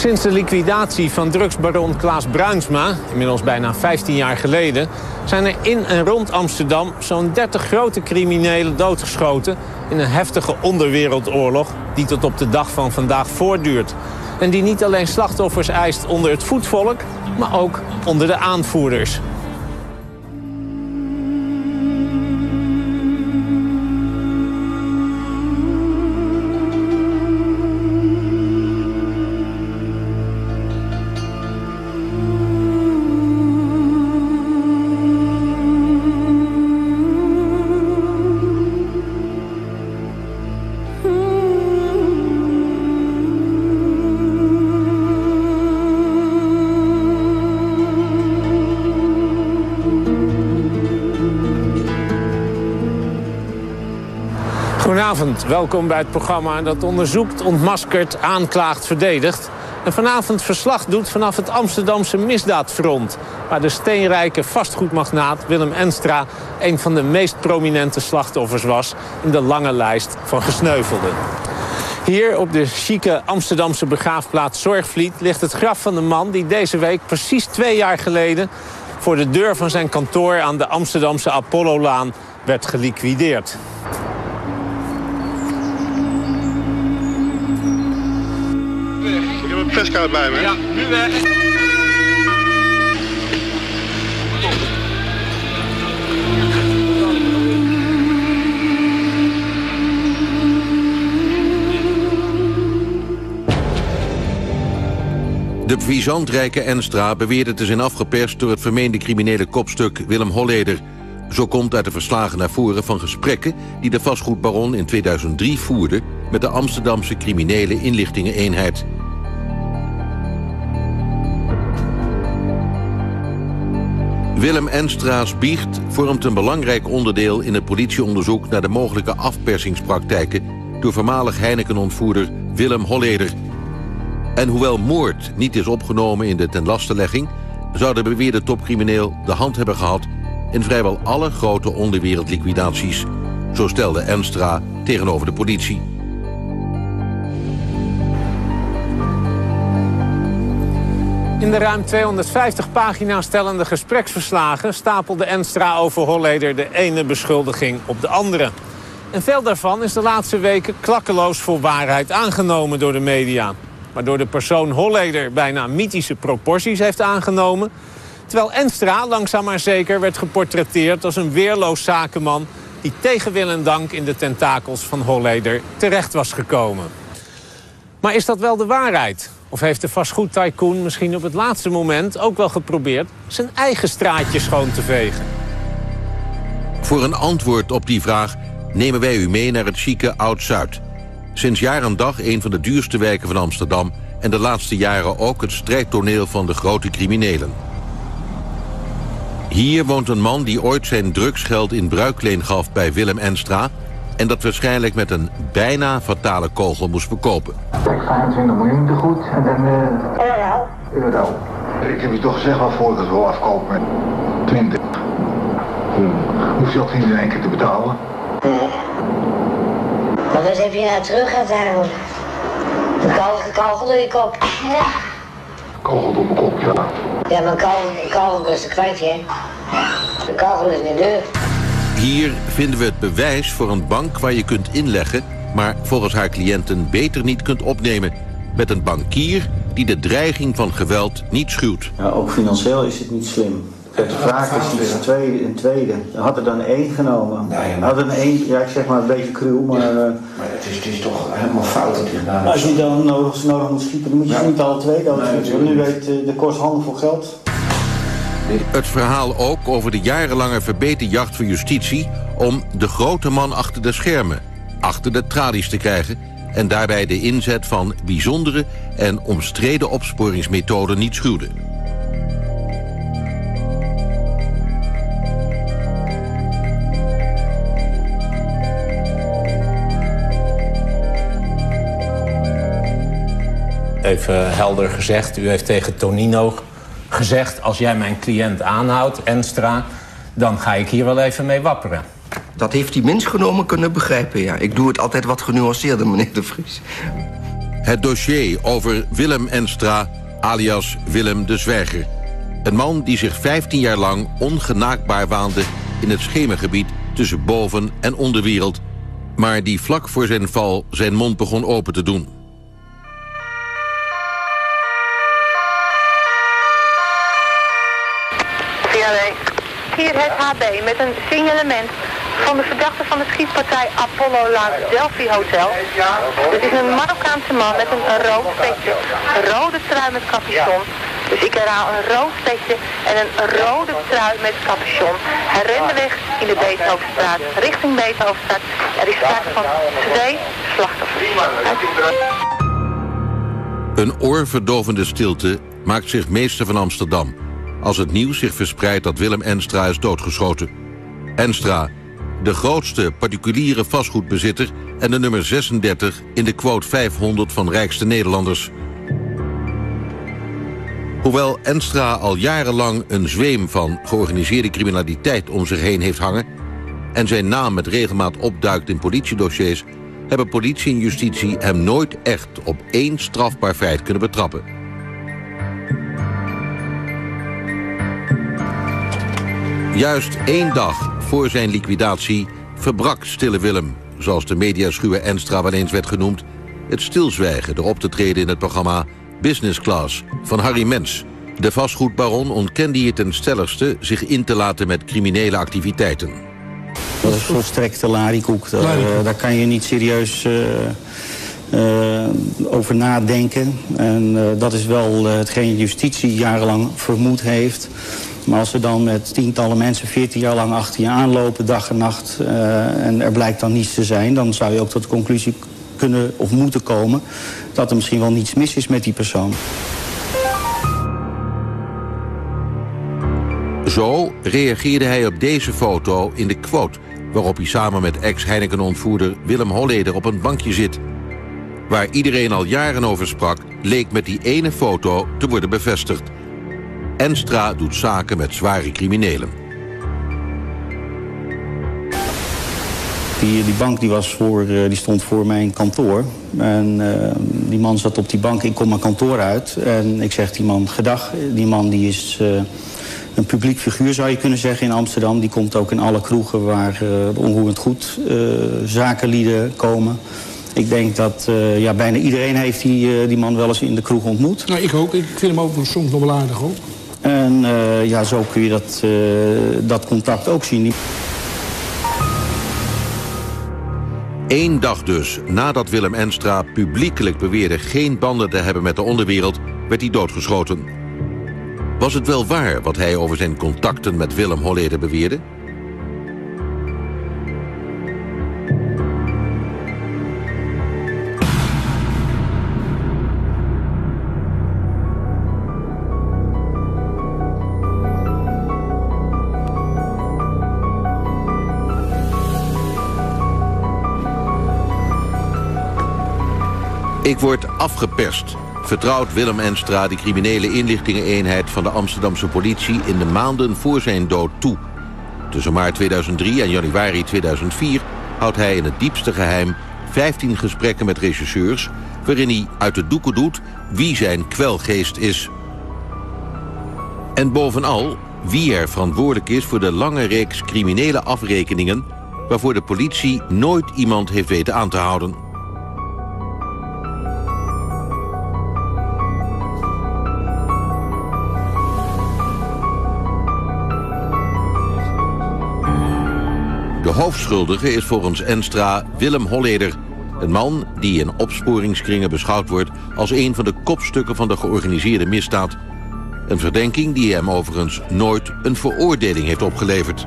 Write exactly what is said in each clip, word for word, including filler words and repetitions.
Sinds de liquidatie van drugsbaron Klaas Bruinsma, inmiddels bijna vijftien jaar geleden, zijn er in en rond Amsterdam zo'n dertig grote criminelen doodgeschoten in een heftige onderwereldoorlog die tot op de dag van vandaag voortduurt. En die niet alleen slachtoffers eist onder het voetvolk, maar ook onder de aanvoerders. Goedenavond, welkom bij het programma dat onderzoekt, ontmaskert, aanklaagt, verdedigt. En vanavond verslag doet vanaf het Amsterdamse misdaadfront, waar de steenrijke vastgoedmagnaat Willem Enstra een van de meest prominente slachtoffers was in de lange lijst van gesneuvelden. Hier op de chique Amsterdamse begraafplaats Zorgvliet ligt het graf van de man die deze week precies twee jaar geleden voor de deur van zijn kantoor aan de Amsterdamse Apollolaan werd geliquideerd. Ik heb een perskaart bij me. Ja, nu weg. De puissantrijke Enstra beweerde te zijn afgeperst door het vermeende criminele kopstuk Willem Holleder. Zo komt uit de verslagen naar voren van gesprekken die de vastgoedbaron in tweeduizend drie voerde met de Amsterdamse criminele inlichtingeneenheid. Willem Enstra's biecht vormt een belangrijk onderdeel in het politieonderzoek naar de mogelijke afpersingspraktijken door voormalig Heineken-ontvoerder Willem Holleder. En hoewel moord niet is opgenomen in de tenlastelegging, zou de beweerde topcrimineel de hand hebben gehad in vrijwel alle grote onderwereldliquidaties. Zo stelde Enstra tegenover de politie. In de ruim tweehonderdvijftig pagina's tellende gespreksverslagen stapelde Enstra over Holleder de ene beschuldiging op de andere. En veel daarvan is de laatste weken klakkeloos voor waarheid aangenomen door de media. Waardoor de persoon Holleder bijna mythische proporties heeft aangenomen, terwijl Enstra langzaam maar zeker werd geportretteerd als een weerloos zakenman die tegen wil en dank in de tentakels van Holleder terecht was gekomen. Maar is dat wel de waarheid? Of heeft de vastgoedtycoon misschien op het laatste moment ook wel geprobeerd zijn eigen straatje schoon te vegen? Voor een antwoord op die vraag nemen wij u mee naar het chique Oud-Zuid. Sinds jaar en dag een van de duurste wijken van Amsterdam en de laatste jaren ook het strijdtoneel van de grote criminelen. Hier woont een man die ooit zijn drugsgeld in bruikleen gaf bij Willem Enstra en dat waarschijnlijk met een bijna fatale kogel moest verkopen. Kijk, vijfentwintig miljoen te goed en dan uh, euro. Ik heb je toch gezegd waarvoor ik het wil afkopen met twintig. Hmm. Hoef je ook niet in één keer te betalen. Nee. Maar wat heb je nou terug uiteindelijk? Een kogel, kogel in je kop. Ja. Kogel door mijn kop, ja. Ja, maar een kogel, een kogel is er kwijt, hè. De kogel is in de deur. Hier vinden we het bewijs voor een bank waar je kunt inleggen, maar volgens haar cliënten beter niet kunt opnemen. Met een bankier die de dreiging van geweld niet schuwt. Ja, ook financieel is het niet slim. Kijk, de vraag is iets tweede, een tweede. Had er dan één genomen? Nee, maar... Had er een één, ja, ik zeg maar een beetje cruw, maar... Ja, uh... maar het is, het is toch helemaal fout dat hij gedaan heeft. Als je dan nodig, nodig moet schieten, dan moet je ja. niet alle twee doodschieten. Want nu weet uh, de kost handel geld. Het verhaal ook over de jarenlange verbeterjacht van justitie om de grote man achter de schermen, achter de tralies te krijgen en daarbij de inzet van bijzondere en omstreden opsporingsmethoden niet schuwde. Even helder gezegd, u heeft tegen Tonino gezegd, als jij mijn cliënt aanhoudt, Enstra, dan ga ik hier wel even mee wapperen. Dat heeft hij minst genomen kunnen begrijpen, ja. Ik doe het altijd wat genuanceerder, meneer De Vries. Het dossier over Willem Enstra, alias Willem de Zwijger. Een man die zich vijftien jaar lang ongenaakbaar waande in het schemergebied tussen boven- en onderwereld, maar die vlak voor zijn val zijn mond begon open te doen. Hier het H B met een signalement van de verdachte van de schietpartij Apollo Laat Delphi Hotel. Dit is een Marokkaanse man met een, een rood petje, een rode trui met capuchon. Dus ik herhaal een rood petje en een rode trui met capuchon. Hij rende weg in de Beethovenstraat, richting Beethovenstraat. Er is sprake van twee slachtoffers. Een oorverdovende stilte maakt zich meester van Amsterdam als het nieuws zich verspreidt dat Willem Enstra is doodgeschoten. Enstra, de grootste particuliere vastgoedbezitter en de nummer zesendertig in de quote vijfhonderd van rijkste Nederlanders. Hoewel Enstra al jarenlang een zweem van georganiseerde criminaliteit om zich heen heeft hangen en zijn naam met regelmaat opduikt in politiedossiers, hebben politie en justitie hem nooit echt op één strafbaar feit kunnen betrappen. Juist één dag voor zijn liquidatie verbrak Stille Willem, zoals de mediaschuwe Enstra wel eens werd genoemd, het stilzwijgen door op te treden in het programma Business Class van Harry Mens. De vastgoedbaron ontkende hier ten stelligste zich in te laten met criminele activiteiten. Dat is volstrekte larikoek. Daar, uh, daar kan je niet serieus uh, uh, over nadenken. En uh, dat is wel uh, hetgeen justitie jarenlang vermoed heeft. Maar als er dan met tientallen mensen veertien jaar lang achter je aanlopen, dag en nacht, uh, en er blijkt dan niets te zijn, dan zou je ook tot de conclusie kunnen of moeten komen dat er misschien wel niets mis is met die persoon. Zo reageerde hij op deze foto in de quote, waarop hij samen met ex-Heineken-ontvoerder Willem Holleder op een bankje zit. Waar iedereen al jaren over sprak, leek met die ene foto te worden bevestigd. Enstra doet zaken met zware criminelen. Die, die bank die was voor, die stond voor mijn kantoor. En uh, die man zat op die bank, ik kom mijn kantoor uit. En ik zeg die man, gedag, die man die is uh, een publiek figuur zou je kunnen zeggen in Amsterdam. Die komt ook in alle kroegen waar uh, de onroerend goed uh, zakenlieden komen. Ik denk dat uh, ja, bijna iedereen heeft die, uh, die man wel eens in de kroeg ontmoet. Nou, ik ook. Ik vind hem ook soms nog wel aardig ook. En uh, ja, zo kun je dat, uh, dat contact ook zien. Eén dag dus nadat Willem Enstra publiekelijk beweerde geen banden te hebben met de onderwereld, werd hij doodgeschoten. Was het wel waar wat hij over zijn contacten met Willem Holleder beweerde? Ik word afgeperst, vertrouwt Willem Enstra de criminele inlichtingeneenheid van de Amsterdamse politie in de maanden voor zijn dood toe. Tussen maart tweeduizend drie en januari tweeduizend vier houdt hij in het diepste geheim vijftien gesprekken met rechercheurs, waarin hij uit de doeken doet wie zijn kwelgeest is. En bovenal wie er verantwoordelijk is voor de lange reeks criminele afrekeningen waarvoor de politie nooit iemand heeft weten aan te houden. De hoofdschuldige is volgens Enstra Willem Holleder, een man die in opsporingskringen beschouwd wordt als een van de kopstukken van de georganiseerde misdaad. Een verdenking die hem overigens nooit een veroordeling heeft opgeleverd.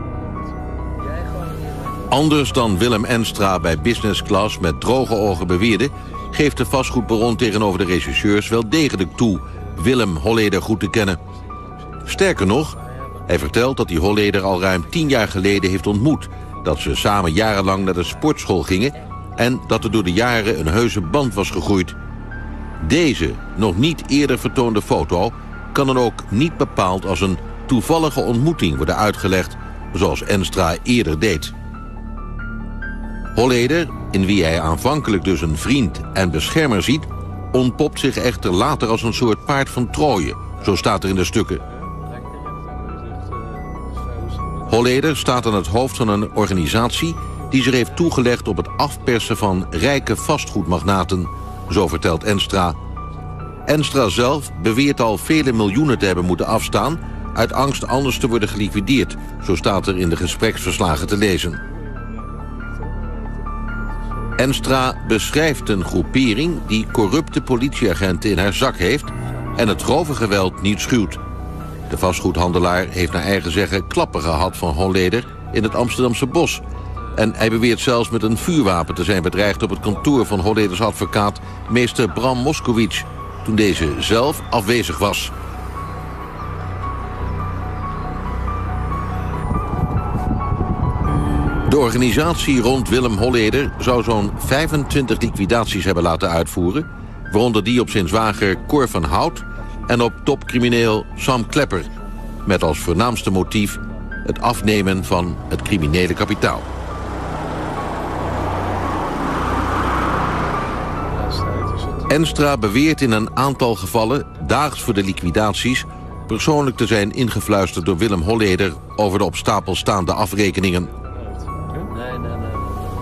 Anders dan Willem Enstra bij Business Class met droge ogen beweerde, geeft de vastgoedbaron tegenover de rechercheurs wel degelijk toe Willem Holleder goed te kennen. Sterker nog, hij vertelt dat hij Holleder al ruim tien jaar geleden heeft ontmoet, dat ze samen jarenlang naar de sportschool gingen en dat er door de jaren een heuse band was gegroeid. Deze, nog niet eerder vertoonde foto kan dan ook niet bepaald als een toevallige ontmoeting worden uitgelegd, zoals Enstra eerder deed. Holleder, in wie hij aanvankelijk dus een vriend en beschermer ziet, ontpopt zich echter later als een soort paard van Troje. Zo staat er in de stukken. Holleder staat aan het hoofd van een organisatie die zich heeft toegelegd op het afpersen van rijke vastgoedmagnaten, zo vertelt Enstra. Enstra zelf beweert al vele miljoenen te hebben moeten afstaan uit angst anders te worden geliquideerd, zo staat er in de gespreksverslagen te lezen. Enstra beschrijft een groepering die corrupte politieagenten in haar zak heeft en het grove geweld niet schuwt. De vastgoedhandelaar heeft naar eigen zeggen klappen gehad van Holleder in het Amsterdamse bos. En hij beweert zelfs met een vuurwapen te zijn bedreigd op het kantoor van Holleders advocaat meester Bram Moskowitz, toen deze zelf afwezig was. De organisatie rond Willem Holleder zou zo'n vijfentwintig liquidaties hebben laten uitvoeren, waaronder die op zijn zwager Cor van Hout en op topcrimineel Sam Klepper, met als voornaamste motief het afnemen van het criminele kapitaal. Enstra beweert in een aantal gevallen, daags voor de liquidaties, persoonlijk te zijn ingefluisterd door Willem Holleder over de op stapel staande afrekeningen. Nee, nee, nee.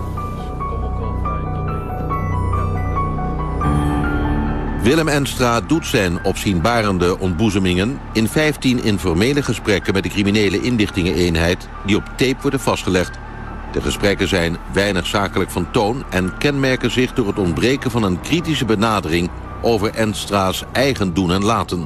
Willem Enstra doet zijn opzienbarende ontboezemingen in vijftien informele gesprekken met de criminele inlichtingeneenheid die op tape worden vastgelegd. De gesprekken zijn weinig zakelijk van toon en kenmerken zich door het ontbreken van een kritische benadering over Enstra's eigen doen en laten.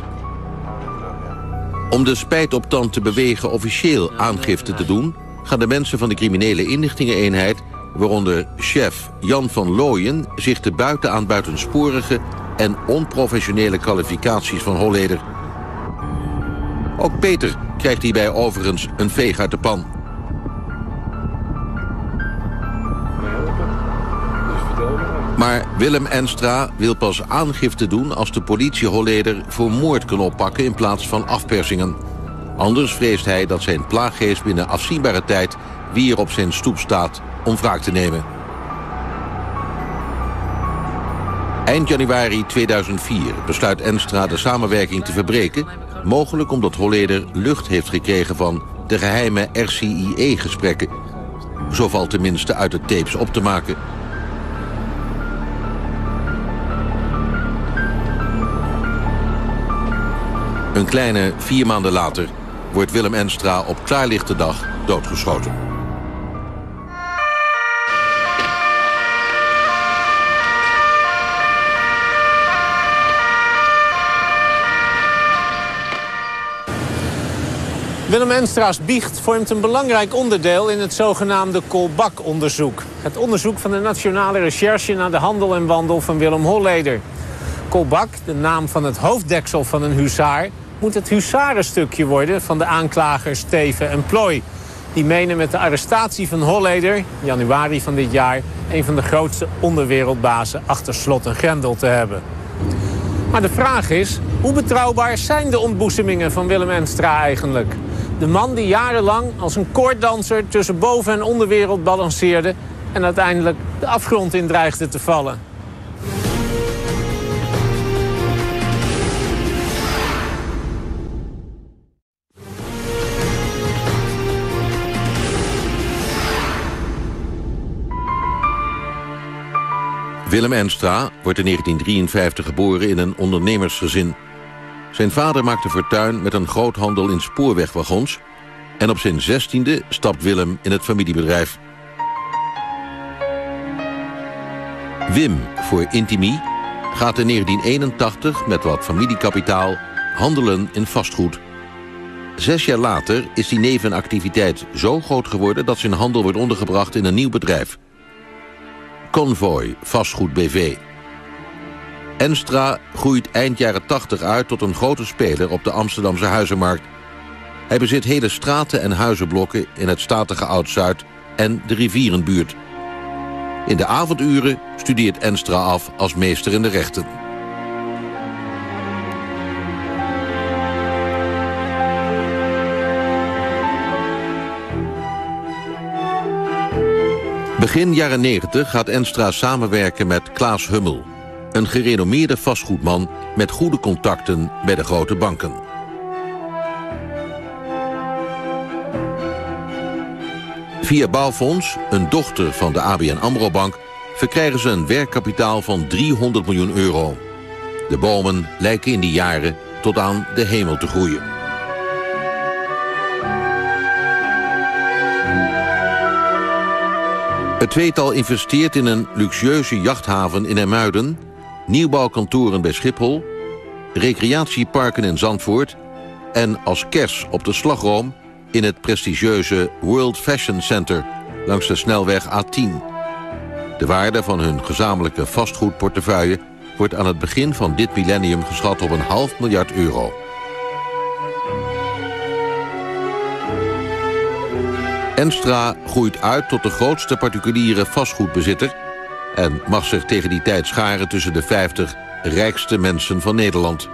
Om de spijtoptand te bewegen officieel aangifte te doen, gaan de mensen van de criminele inlichtingeneenheid, waaronder chef Jan van Looyen, zich te buiten aan buitensporige en onprofessionele kwalificaties van Holleder. Ook Peter krijgt hierbij overigens een veeg uit de pan. Maar Willem Enstra wil pas aangifte doen als de politie Holleder voor moord kan oppakken in plaats van afpersingen. Anders vreest hij dat zijn plaaggeest binnen afzienbare tijd weer op zijn stoep staat om wraak te nemen. Eind januari tweeduizend vier besluit Enstra de samenwerking te verbreken, mogelijk omdat Holleder lucht heeft gekregen van de geheime R C I E-gesprekken. Zo valt tenminste uit de tapes op te maken. Een kleine vier maanden later wordt Willem Enstra op klaarlichte dag doodgeschoten. Willem Enstra's biecht vormt een belangrijk onderdeel in het zogenaamde Kolbak-onderzoek. Het onderzoek van de Nationale Recherche naar de handel en wandel van Willem Holleder. Kolbak, de naam van het hoofddeksel van een huzaar, moet het huzarenstukje worden van de aanklagers Teven en Plooi. Die menen met de arrestatie van Holleder, januari van dit jaar, een van de grootste onderwereldbazen achter slot en grendel te hebben. Maar de vraag is, hoe betrouwbaar zijn de ontboezemingen van Willem Enstra eigenlijk? De man die jarenlang als een koorddanser tussen boven- en onderwereld balanceerde en uiteindelijk de afgrond in dreigde te vallen. Willem Enstra wordt in negentien drieënvijftig geboren in een ondernemersgezin. Zijn vader maakte fortuin met een groothandel in spoorwegwagons en op zijn zestiende stapt Willem in het familiebedrijf. Wim, voor Intimi, gaat in negentien eenentachtig met wat familiekapitaal handelen in vastgoed. Zes jaar later is die nevenactiviteit zo groot geworden dat zijn handel wordt ondergebracht in een nieuw bedrijf. Convoy Vastgoed B V. Enstra groeit eind jaren tachtig uit tot een grote speler op de Amsterdamse huizenmarkt. Hij bezit hele straten en huizenblokken in het statige Oud-Zuid en de rivierenbuurt. In de avonduren studeert Enstra af als meester in de rechten. Begin jaren negentig gaat Enstra samenwerken met Klaas Hummel, een gerenommeerde vastgoedman met goede contacten bij de grote banken. Via Bouwfonds, een dochter van de A B N AMRO-bank, verkrijgen ze een werkkapitaal van driehonderd miljoen euro. De bomen lijken in die jaren tot aan de hemel te groeien. Het tweetal investeert in een luxueuze jachthaven in IJmuiden, nieuwbouwkantoren bij Schiphol, recreatieparken in Zandvoort en als kers op de slagroom in het prestigieuze World Fashion Center langs de snelweg A tien. De waarde van hun gezamenlijke vastgoedportefeuille wordt aan het begin van dit millennium geschat op een half miljard euro. Enstra groeit uit tot de grootste particuliere vastgoedbezitter en mag zich tegen die tijd scharen tussen de vijftig rijkste mensen van Nederland.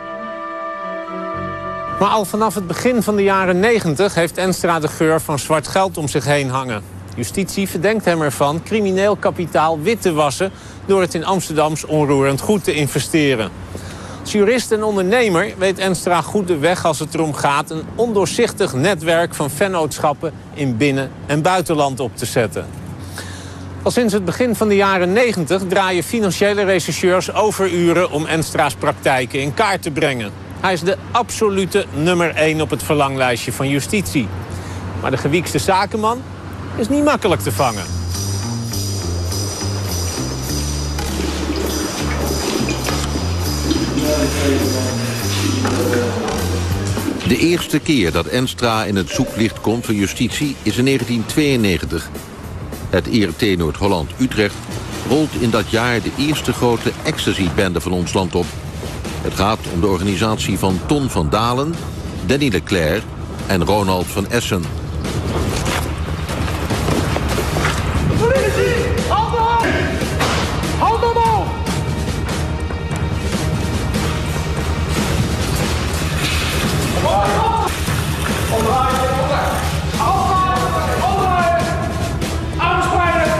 Maar al vanaf het begin van de jaren negentig heeft Enstra de geur van zwart geld om zich heen hangen. Justitie verdenkt hem ervan crimineel kapitaal wit te wassen door het in Amsterdams onroerend goed te investeren. Als jurist en ondernemer weet Enstra goed de weg als het erom gaat een ondoorzichtig netwerk van vennootschappen in binnen- en buitenland op te zetten. Al sinds het begin van de jaren negentig draaien financiële rechercheurs overuren om Enstra's praktijken in kaart te brengen. Hij is de absolute nummer één op het verlanglijstje van justitie. Maar de gewiekste zakenman is niet makkelijk te vangen. De eerste keer dat Enstra in het zoeklicht komt van justitie is in negentien tweeënnegentig. Het I R T Noord-Holland-Utrecht rolt in dat jaar de eerste grote ecstasy-bende van ons land op. Het gaat om de organisatie van Ton van Dalen, Danny Leclerc en Ronald van Essen. Politie! Handen op! Handen omhoog! Omdraaien! Omdraaien! Omdraaien! Aanspreiden!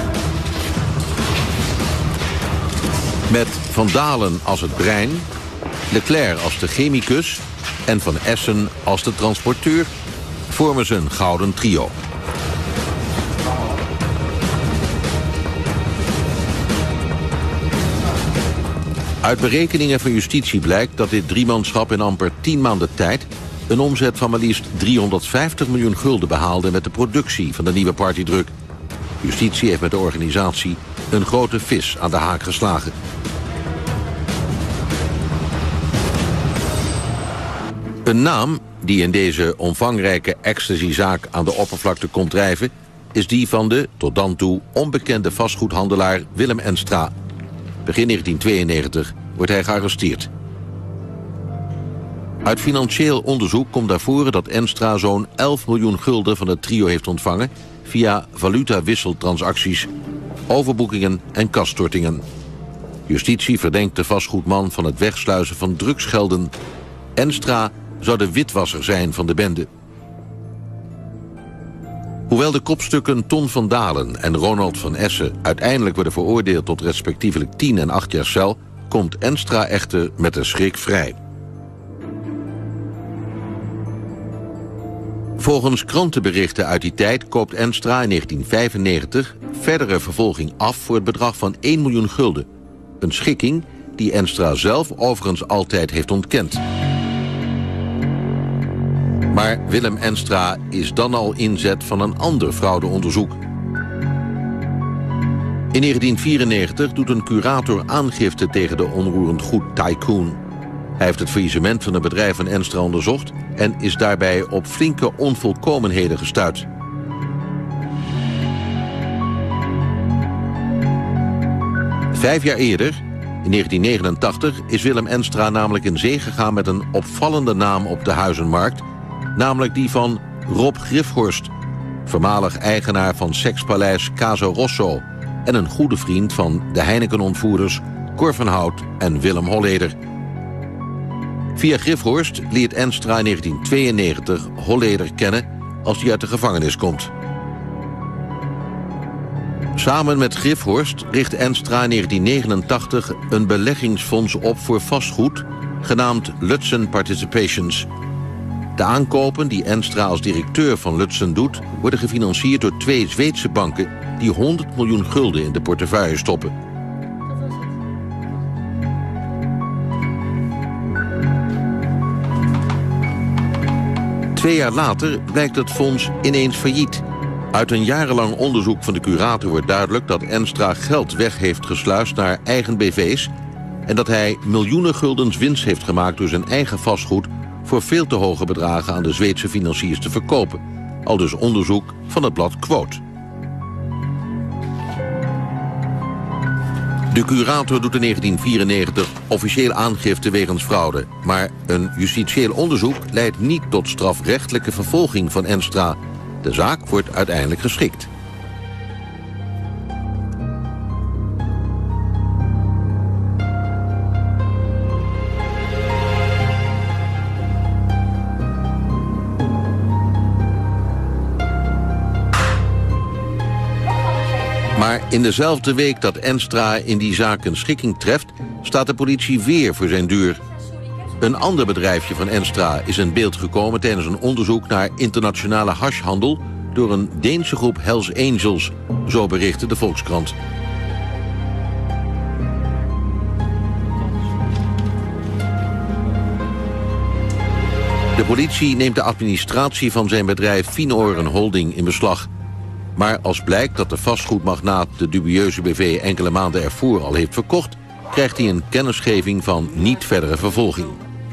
Met Van Dalen als het brein, Leclerc als de chemicus en Van Essen als de transporteur vormen ze een gouden trio. Uit berekeningen van justitie blijkt dat dit driemanschap in amper tien maanden tijd een omzet van maar liefst driehonderdvijftig miljoen gulden behaalde met de productie van de nieuwe partydruk. Justitie heeft met de organisatie een grote vis aan de haak geslagen. Een naam die in deze omvangrijke ecstasyzaak aan de oppervlakte komt drijven is die van de tot dan toe onbekende vastgoedhandelaar Willem Enstra. Begin negentien tweeënnegentig wordt hij gearresteerd. Uit financieel onderzoek komt naar voren dat Enstra zo'n elf miljoen gulden van het trio heeft ontvangen via valutawisseltransacties, overboekingen en kasstortingen. Justitie verdenkt de vastgoedman van het wegsluizen van drugsgelden. Enstra zou de witwasser zijn van de bende. Hoewel de kopstukken Ton van Dalen en Ronald van Essen uiteindelijk worden veroordeeld tot respectievelijk tien en acht jaar cel, komt Enstra echter met de schrik vrij. Volgens krantenberichten uit die tijd koopt Enstra in negentien vijfennegentig verdere vervolging af voor het bedrag van één miljoen gulden. Een schikking die Enstra zelf overigens altijd heeft ontkend. Maar Willem Enstra is dan al inzet van een ander fraudeonderzoek. In negentien vierennegentig doet een curator aangifte tegen de onroerend goed tycoon. Hij heeft het faillissement van het bedrijf van Enstra onderzocht en is daarbij op flinke onvolkomenheden gestuit. Vijf jaar eerder, in negentien negenentachtig, is Willem Enstra namelijk in zee gegaan met een opvallende naam op de huizenmarkt, namelijk die van Rob Grifhorst, voormalig eigenaar van sekspaleis Caso Rosso en een goede vriend van de Heineken-ontvoerders Cor van Hout en Willem Holleder. Via Grifhorst leert Enstra in negentien tweeënnegentig Holleder kennen als hij uit de gevangenis komt. Samen met Grifhorst richt Enstra in negentien negenentachtig een beleggingsfonds op voor vastgoed, genaamd Lutzen Participations. De aankopen die Enstra als directeur van Lutzen doet, worden gefinancierd door twee Zweedse banken die honderd miljoen gulden in de portefeuille stoppen. Twee jaar later blijkt het fonds ineens failliet. Uit een jarenlang onderzoek van de curator wordt duidelijk dat Enstra geld weg heeft gesluist naar eigen B V's en dat hij miljoenen guldens winst heeft gemaakt door zijn eigen vastgoed voor veel te hoge bedragen aan de Zweedse financiers te verkopen. Aldus onderzoek van het blad Quote. De curator doet in negentien vierennegentig officieel aangifte wegens fraude, maar een justitieel onderzoek leidt niet tot strafrechtelijke vervolging van Enstra. De zaak wordt uiteindelijk geschikt. Maar in dezelfde week dat Enstra in die zaak een schikking treft, staat de politie weer voor zijn deur. Een ander bedrijfje van Enstra is in beeld gekomen tijdens een onderzoek naar internationale hashhandel door een Deense groep Hells Angels, zo berichtte de Volkskrant. De politie neemt de administratie van zijn bedrijf Finoren Holding in beslag. Maar als blijkt dat de vastgoedmagnaat de dubieuze B V enkele maanden ervoor al heeft verkocht, krijgt hij een kennisgeving van niet verdere vervolging.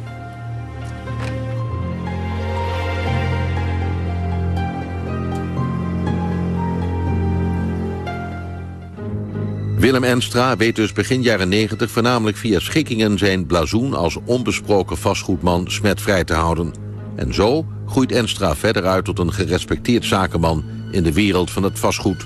Willem Enstra weet dus begin jaren negentig voornamelijk via schikkingen zijn blazoen als onbesproken vastgoedman smetvrij te houden. En zo groeit Enstra verder uit tot een gerespecteerd zakenman in de wereld van het vastgoed.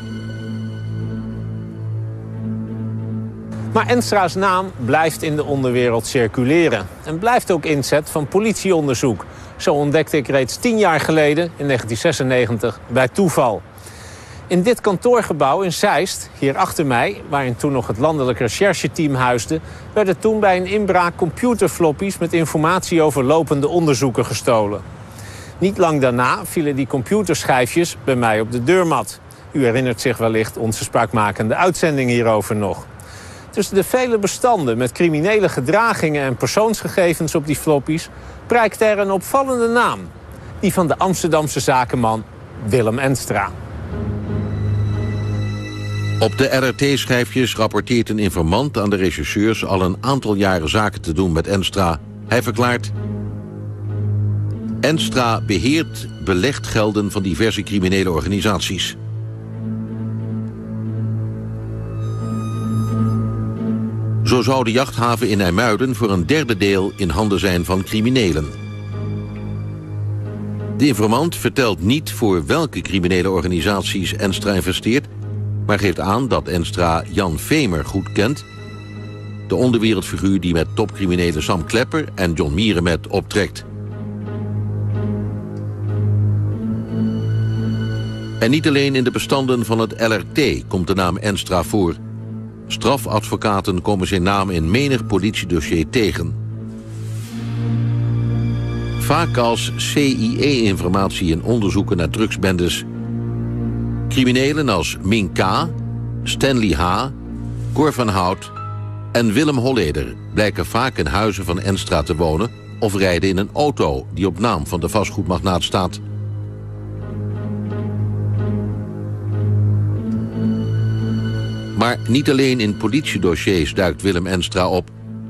Maar Enstra's naam blijft in de onderwereld circuleren en blijft ook inzet van politieonderzoek. Zo ontdekte ik reeds tien jaar geleden, in negentien zesennegentig, bij toeval. In dit kantoorgebouw in Zeist, hier achter mij, waarin toen nog het landelijk rechercheteam huisde, werden toen bij een inbraak computerfloppies met informatie over lopende onderzoeken gestolen. Niet lang daarna vielen die computerschijfjes bij mij op de deurmat. U herinnert zich wellicht onze spraakmakende uitzending hierover nog. Tussen de vele bestanden met criminele gedragingen en persoonsgegevens op die floppies prijkte er een opvallende naam. Die van de Amsterdamse zakenman Willem Enstra. Op de R R T-schijfjes rapporteert een informant aan de rechercheurs al een aantal jaren zaken te doen met Enstra. Hij verklaart: Enstra beheert belegd gelden van diverse criminele organisaties. Zo zou de jachthaven in IJmuiden voor een derde deel in handen zijn van criminelen. De informant vertelt niet voor welke criminele organisaties Enstra investeert, maar geeft aan dat Enstra Jan Vemer goed kent, de onderwereldfiguur die met topcriminelen Sam Klepper en John Mierenmet optrekt. En niet alleen in de bestanden van het L R T komt de naam Enstra voor. Strafadvocaten komen zijn naam in menig politiedossier tegen. Vaak als C I E-informatie in onderzoeken naar drugsbendes. Criminelen als Ming K., Stanley H., Cor van Hout en Willem Holleder blijken vaak in huizen van Enstra te wonen of rijden in een auto die op naam van de vastgoedmagnaat staat. Maar niet alleen in politiedossiers duikt Willem Enstra op.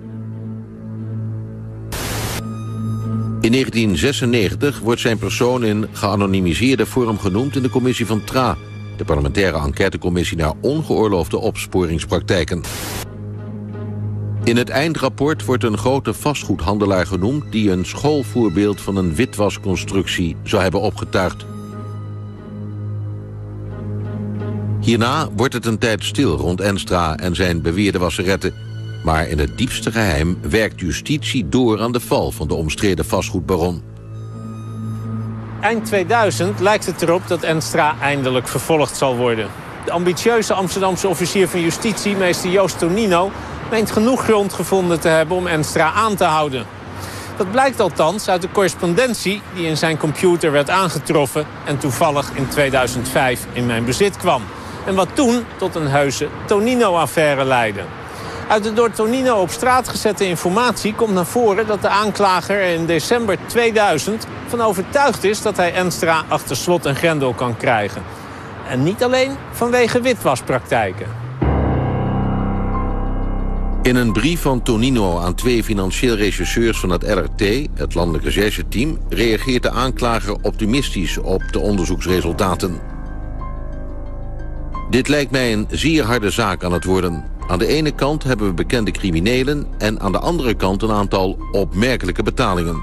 In negentien zesennegentig wordt zijn persoon in geanonimiseerde vorm genoemd in de commissie van T R A, de parlementaire enquêtecommissie naar ongeoorloofde opsporingspraktijken. In het eindrapport wordt een grote vastgoedhandelaar genoemd die een schoolvoorbeeld van een witwasconstructie zou hebben opgetuigd. Hierna wordt het een tijd stil rond Enstra en zijn beweerde wasseretten. Maar in het diepste geheim werkt justitie door aan de val van de omstreden vastgoedbaron. Eind tweeduizend lijkt het erop dat Enstra eindelijk vervolgd zal worden. De ambitieuze Amsterdamse officier van justitie, meester Joost Tonino, meent genoeg grond gevonden te hebben om Enstra aan te houden. Dat blijkt althans uit de correspondentie die in zijn computer werd aangetroffen en toevallig in tweeduizend vijf in mijn bezit kwam. En wat toen tot een heuse Tonino-affaire leidde. Uit de door Tonino op straat gezette informatie komt naar voren dat de aanklager er in december tweeduizend van overtuigd is dat hij Enstra achter slot en grendel kan krijgen. En niet alleen vanwege witwaspraktijken. In een brief van Tonino aan twee financieel rechercheurs van het L R T, het Landelijk Rechercheteam, reageert de aanklager optimistisch op de onderzoeksresultaten. Dit lijkt mij een zeer harde zaak aan het worden. Aan de ene kant hebben we bekende criminelen en aan de andere kant een aantal opmerkelijke betalingen.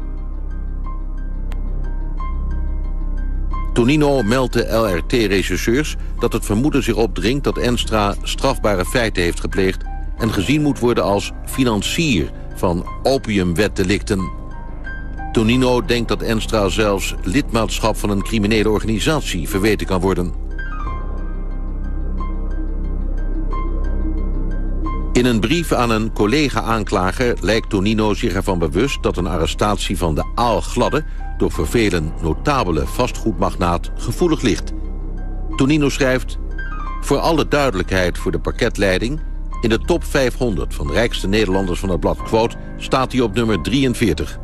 Tonino meldt de L R T-rechercheurs dat het vermoeden zich opdringt dat Enstra strafbare feiten heeft gepleegd en gezien moet worden als financier van opiumwetdelicten. Tonino denkt dat Enstra zelfs lidmaatschap van een criminele organisatie verweten kan worden. In een brief aan een collega-aanklager lijkt Tonino zich ervan bewust dat een arrestatie van de aalgladde, door voor velen notabele vastgoedmagnaat gevoelig ligt. Tonino schrijft: voor alle duidelijkheid voor de parketleiding, in de top vijfhonderd van de rijkste Nederlanders van het blad Quote staat hij op nummer drieënveertig.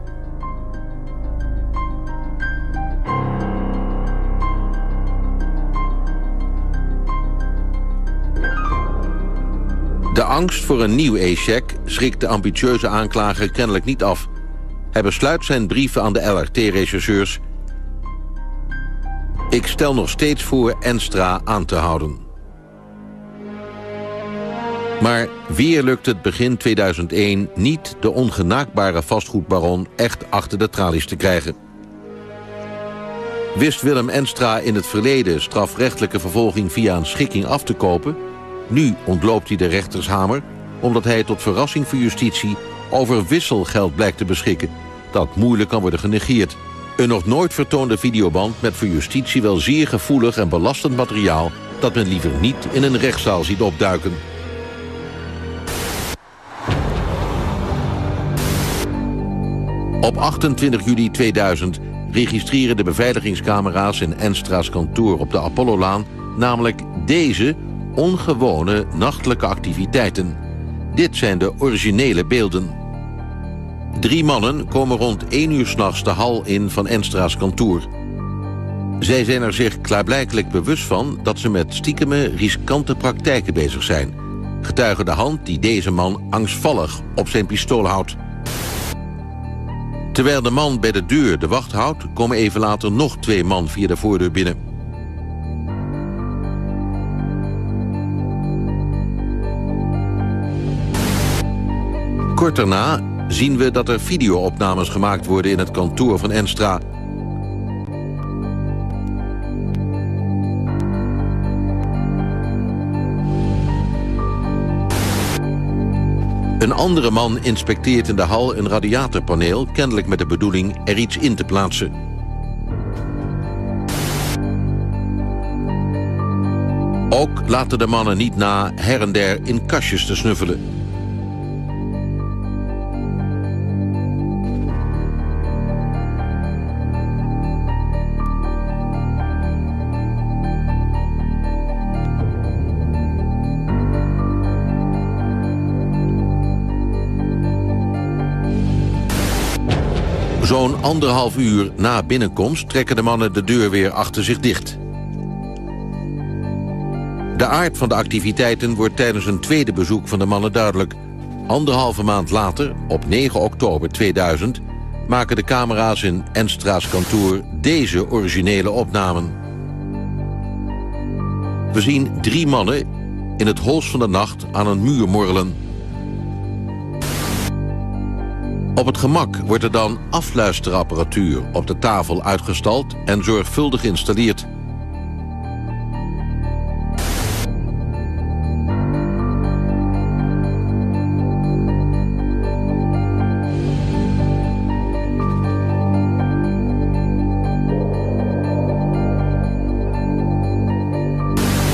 De angst voor een nieuw échec schrikt de ambitieuze aanklager kennelijk niet af. Hij besluit zijn brieven aan de L R T-rechercheurs: ik stel nog steeds voor Enstra aan te houden. Maar weer lukt het begin tweeduizend één niet de ongenaakbare vastgoedbaron echt achter de tralies te krijgen. Wist Willem Enstra in het verleden strafrechtelijke vervolging via een schikking af te kopen? Nu ontloopt hij de rechtershamer omdat hij tot verrassing voor justitie over wisselgeld blijkt te beschikken, dat moeilijk kan worden genegeerd. Een nog nooit vertoonde videoband met voor justitie wel zeer gevoelig en belastend materiaal dat men liever niet in een rechtszaal ziet opduiken. Op achtentwintig juli tweeduizend registreren de beveiligingscamera's in Enstra's kantoor op de Apollolaan namelijk deze ongewone nachtelijke activiteiten. Dit zijn de originele beelden. Drie mannen komen rond één uur 's nachts de hal in van Enstra's kantoor. Zij zijn er zich klaarblijkelijk bewust van dat ze met stiekeme, riskante praktijken bezig zijn. Getuige de hand die deze man angstvallig op zijn pistool houdt. Terwijl de man bij de deur de wacht houdt, komen even later nog twee man via de voordeur binnen. Kort daarna zien we dat er videoopnames gemaakt worden in het kantoor van Enstra. Een andere man inspecteert in de hal een radiatorpaneel, kennelijk met de bedoeling er iets in te plaatsen. Ook laten de mannen niet na her en der in kastjes te snuffelen. Zo'n anderhalf uur na binnenkomst trekken de mannen de deur weer achter zich dicht. De aard van de activiteiten wordt tijdens een tweede bezoek van de mannen duidelijk. Anderhalve maand later, op negen oktober tweeduizend, maken de camera's in Enstra's kantoor deze originele opnamen. We zien drie mannen in het hols van de nacht aan een muur morrelen. Op het gemak wordt er dan afluisterapparatuur op de tafel uitgestald en zorgvuldig geïnstalleerd.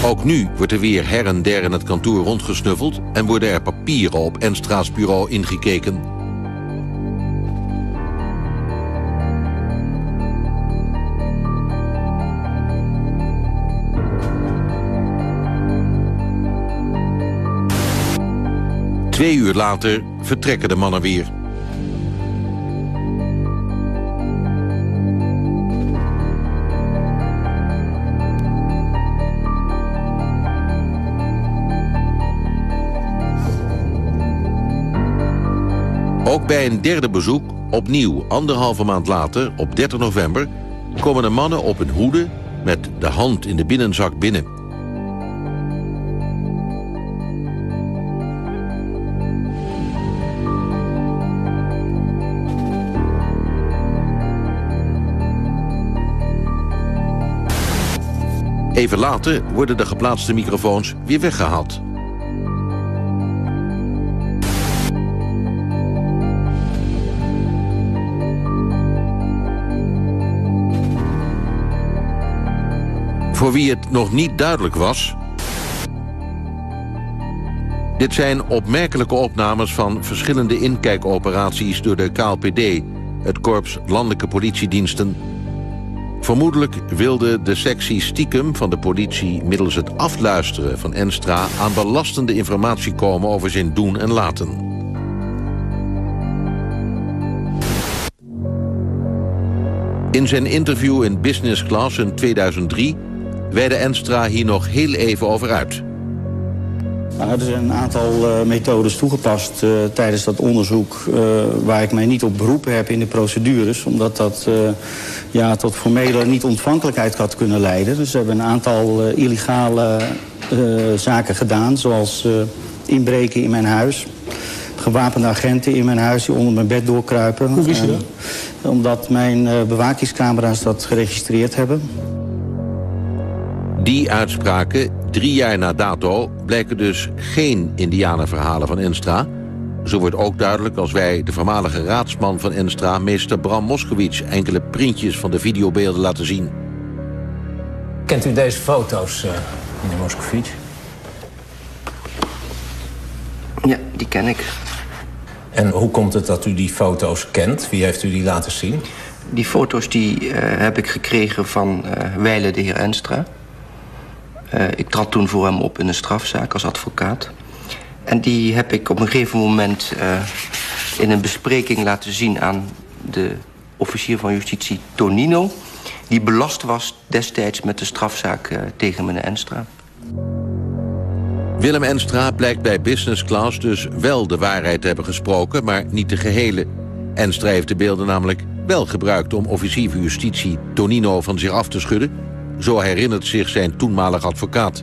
Ook nu wordt er weer her en der in het kantoor rondgesnuffeld en worden er papieren op Enstra's bureau ingekeken. Twee uur later vertrekken de mannen weer. Ook bij een derde bezoek, opnieuw anderhalve maand later, op dertig november... komen de mannen op hun hoede met de hand in de binnenzak binnen. Even later worden de geplaatste microfoons weer weggehaald. Voor wie het nog niet duidelijk was... Dit zijn opmerkelijke opnames van verschillende inkijkoperaties door de K L P D... het Korps Landelijke Politiediensten. Vermoedelijk wilde de sectie stiekem van de politie middels het afluisteren van Enstra aan belastende informatie komen over zijn doen en laten. In zijn interview in Business Class in tweeduizend drie weidde Enstra hier nog heel even over uit. Nou, er zijn een aantal uh, methodes toegepast uh, tijdens dat onderzoek... Uh, waar ik mij niet op beroepen heb in de procedures... omdat dat uh, ja, tot formele niet-ontvankelijkheid had kunnen leiden. Dus we hebben een aantal uh, illegale uh, zaken gedaan... zoals uh, inbreken in mijn huis... gewapende agenten in mijn huis die onder mijn bed doorkruipen. Hoe wist je dat? En, omdat mijn uh, bewakingscamera's dat geregistreerd hebben. Die uitspraken, drie jaar na dato, blijken dus geen indianenverhalen van Enstra. Zo wordt ook duidelijk als wij de voormalige raadsman van Enstra... meester Bram Moskowitz enkele printjes van de videobeelden laten zien. Kent u deze foto's, uh, meneer Moskowitz? Ja, die ken ik. En hoe komt het dat u die foto's kent? Wie heeft u die laten zien? Die foto's die, uh, heb ik gekregen van uh, Wijlen de heer Enstra. Uh, ik trad toen voor hem op in een strafzaak als advocaat. En die heb ik op een gegeven moment uh, in een bespreking laten zien aan de officier van justitie Tonino... die belast was destijds met de strafzaak uh, tegen meneer Enstra. Willem Enstra blijkt bij Business Class dus wel de waarheid te hebben gesproken... maar niet de gehele. Enstra heeft de beelden namelijk wel gebruikt om officier van justitie Tonino van zich af te schudden. Zo herinnert zich zijn toenmalig advocaat.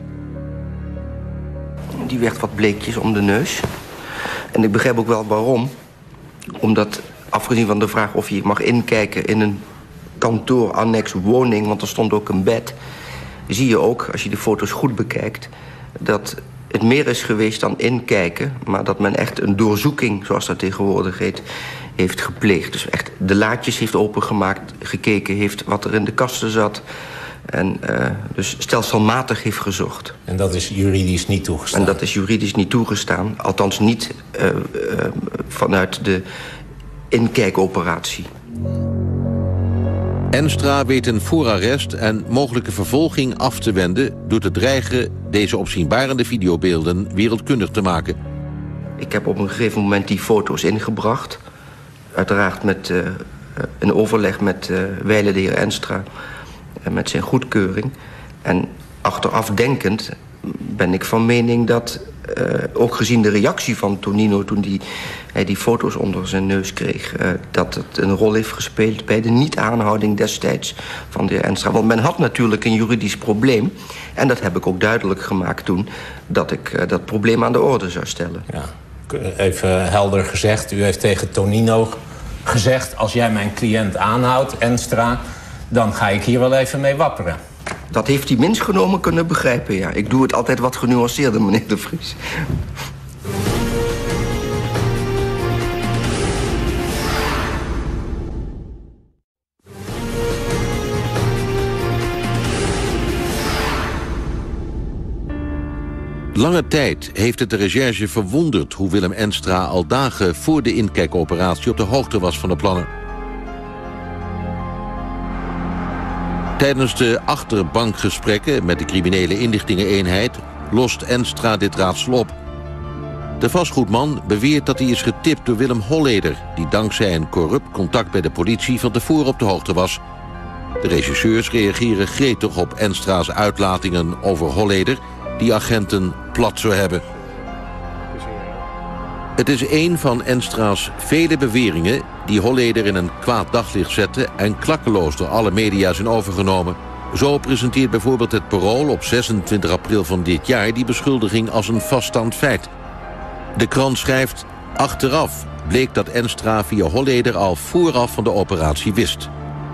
Die werd wat bleekjes om de neus. En ik begrijp ook wel waarom. Omdat, afgezien van de vraag of je mag inkijken in een kantoor, annex, woning... want er stond ook een bed... zie je ook, als je de foto's goed bekijkt... dat het meer is geweest dan inkijken... maar dat men echt een doorzoeking, zoals dat tegenwoordig heet... heeft gepleegd. Dus echt de laadjes heeft opengemaakt, gekeken heeft wat er in de kasten zat... En uh, dus stelselmatig heeft gezocht. En dat is juridisch niet toegestaan? En dat is juridisch niet toegestaan. Althans niet uh, uh, vanuit de inkijkoperatie. Enstra weet een voorarrest en mogelijke vervolging af te wenden... door te dreigen deze opzienbarende videobeelden wereldkundig te maken. Ik heb op een gegeven moment die foto's ingebracht. Uiteraard met uh, een overleg met uh, Wijlen de heer Enstra... met zijn goedkeuring. En achteraf denkend ben ik van mening dat... Uh, ook gezien de reactie van Tonino toen die, hij die foto's onder zijn neus kreeg... Uh, dat het een rol heeft gespeeld bij de niet-aanhouding destijds van de heer Enstra. Want men had natuurlijk een juridisch probleem. En dat heb ik ook duidelijk gemaakt toen... dat ik uh, dat probleem aan de orde zou stellen. Ja, even helder gezegd. U heeft tegen Tonino gezegd... als jij mijn cliënt aanhoudt, Enstra... dan ga ik hier wel even mee wapperen. Dat heeft hij minst genomen kunnen begrijpen, ja. Ik doe het altijd wat genuanceerder, meneer De Vries. Lange tijd heeft het de recherche verwonderd hoe Willem Enstra al dagen voor de inkijkoperatie op de hoogte was van de plannen. Tijdens de achterbankgesprekken met de criminele inlichtingeneenheid lost Enstra dit raadsel op. De vastgoedman beweert dat hij is getipt door Willem Holleder, die dankzij een corrupt contact bij de politie van tevoren op de hoogte was. De rechercheurs reageren gretig op Enstra's uitlatingen over Holleder, die agenten plat zou hebben. Het is een van Enstra's vele beweringen die Holleder in een kwaad daglicht zette en klakkeloos door alle media zijn overgenomen. Zo presenteert bijvoorbeeld het Parool op zesentwintig april van dit jaar die beschuldiging als een vaststaand feit. De krant schrijft: achteraf bleek dat Enstra via Holleder al vooraf van de operatie wist.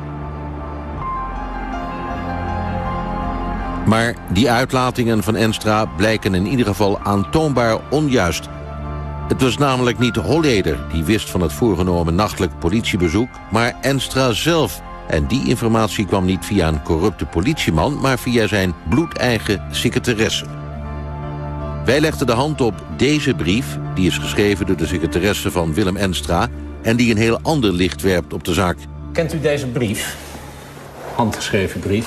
Maar die uitlatingen van Enstra blijken in ieder geval aantoonbaar onjuist. Het was namelijk niet Holleder die wist van het voorgenomen nachtelijk politiebezoek, maar Enstra zelf. En die informatie kwam niet via een corrupte politieman, maar via zijn bloedeigen secretaresse. Wij legden de hand op deze brief, die is geschreven door de secretaresse van Willem Enstra en die een heel ander licht werpt op de zaak. Kent u deze brief? Handgeschreven brief.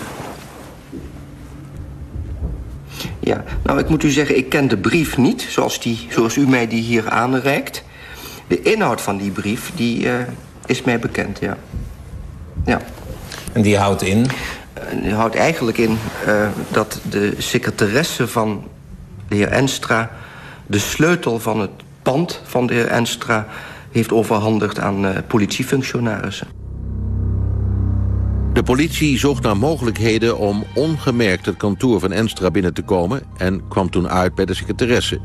Ja, nou ik moet u zeggen, ik ken de brief niet, zoals, die, zoals u mij die hier aanreikt. De inhoud van die brief, die uh, is mij bekend, ja. Ja. En die houdt in? Uh, die houdt eigenlijk in uh, dat de secretaresse van de heer Enstra de sleutel van het pand van de heer Enstra heeft overhandigd aan uh, politiefunctionarissen. De politie zocht naar mogelijkheden om ongemerkt het kantoor van Enstra binnen te komen en kwam toen uit bij de secretaresse.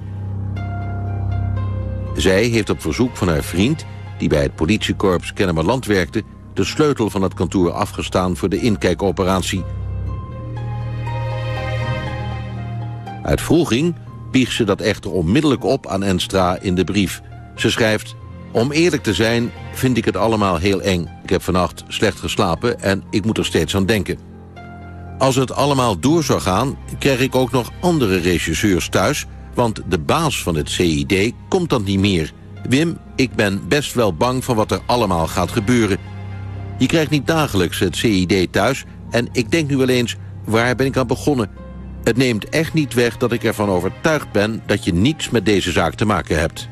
Zij heeft op verzoek van haar vriend, die bij het politiekorps Kennemerland werkte, de sleutel van het kantoor afgestaan voor de inkijkoperatie. Uit wroeging biegt ze dat echter onmiddellijk op aan Enstra in de brief. Ze schrijft: om eerlijk te zijn vind ik het allemaal heel eng. Ik heb vannacht slecht geslapen en ik moet er steeds aan denken. Als het allemaal door zou gaan, krijg ik ook nog andere rechercheurs thuis, want de baas van het C I D komt dan niet meer. Wim, ik ben best wel bang van wat er allemaal gaat gebeuren. Je krijgt niet dagelijks het C I D thuis en ik denk nu wel eens, waar ben ik aan begonnen? Het neemt echt niet weg dat ik ervan overtuigd ben dat je niets met deze zaak te maken hebt.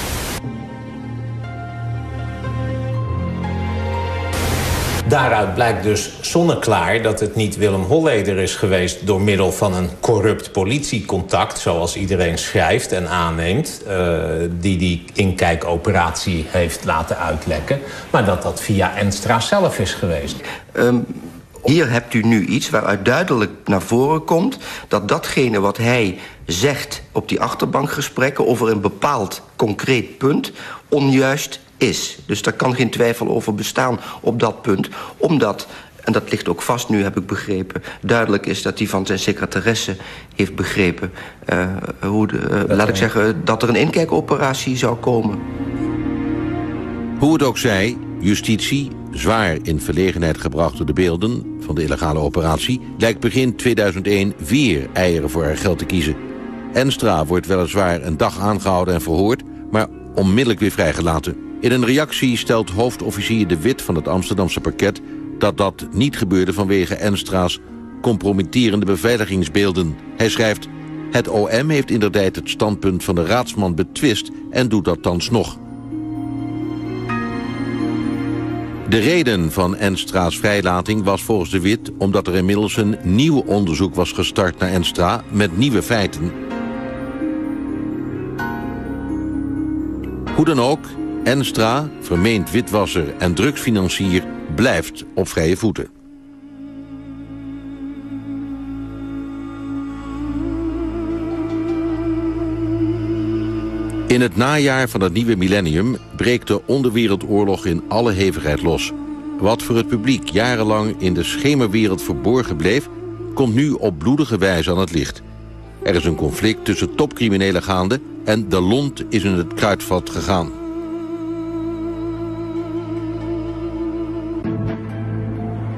Daaruit blijkt dus zonneklaar dat het niet Willem Holleder is geweest door middel van een corrupt politiecontact, zoals iedereen schrijft en aanneemt, uh, die die inkijkoperatie heeft laten uitlekken, maar dat dat via Enstra zelf is geweest. Um, hier hebt u nu iets waaruit duidelijk naar voren komt dat datgene wat hij zegt op die achterbankgesprekken over een bepaald concreet punt onjuist is. Dus daar kan geen twijfel over bestaan op dat punt, omdat, en dat ligt ook vast nu, heb ik begrepen, duidelijk is dat hij van zijn secretaresse heeft begrepen uh, hoe de, uh, laat ik zeggen, dat er een inkijkoperatie zou komen. Hoe het ook zij, justitie, zwaar in verlegenheid gebracht door de beelden van de illegale operatie, lijkt begin tweeduizend één weer eieren voor haar geld te kiezen. Enstra wordt weliswaar een dag aangehouden en verhoord, maar onmiddellijk weer vrijgelaten. In een reactie stelt hoofdofficier De Wit van het Amsterdamse parket dat dat niet gebeurde vanwege Enstra's compromitterende beveiligingsbeelden. Hij schrijft: het O M heeft inderdaad het standpunt van de raadsman betwist en doet dat thans nog. De reden van Enstra's vrijlating was volgens De Wit omdat er inmiddels een nieuw onderzoek was gestart naar Enstra met nieuwe feiten. Hoe dan ook, Enstra, vermeend witwasser en drugsfinancier, blijft op vrije voeten. In het najaar van het nieuwe millennium breekt de onderwereldoorlog in alle hevigheid los. Wat voor het publiek jarenlang in de schemerwereld verborgen bleef, komt nu op bloedige wijze aan het licht. Er is een conflict tussen topcriminelen gaande en de lont is in het kruidvat gegaan.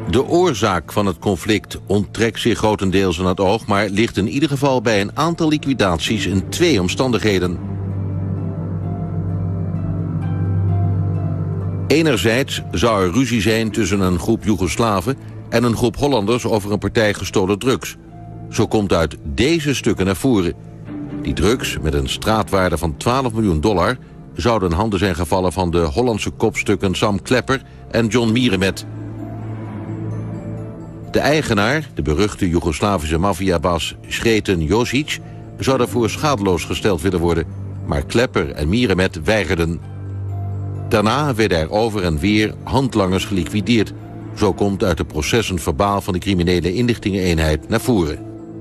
De oorzaak van het conflict onttrekt zich grotendeels aan het oog, maar ligt in ieder geval bij een aantal liquidaties in twee omstandigheden. Enerzijds zou er ruzie zijn tussen een groep Joegoslaven en een groep Hollanders over een partij gestolen drugs. Zo komt uit deze stukken naar voren. Die drugs, met een straatwaarde van twaalf miljoen dollar... zouden in handen zijn gevallen van de Hollandse kopstukken Sam Klepper en John Mierenmet. De eigenaar, de beruchte Joegoslavische maffiabaas Sreten Josic... zou daarvoor schadeloos gesteld willen worden, maar Klepper en Mierenmet weigerden. Daarna werden er over en weer handlangers geliquideerd. Zo komt uit de processen verbaal van de criminele inlichtingeneenheid naar voren.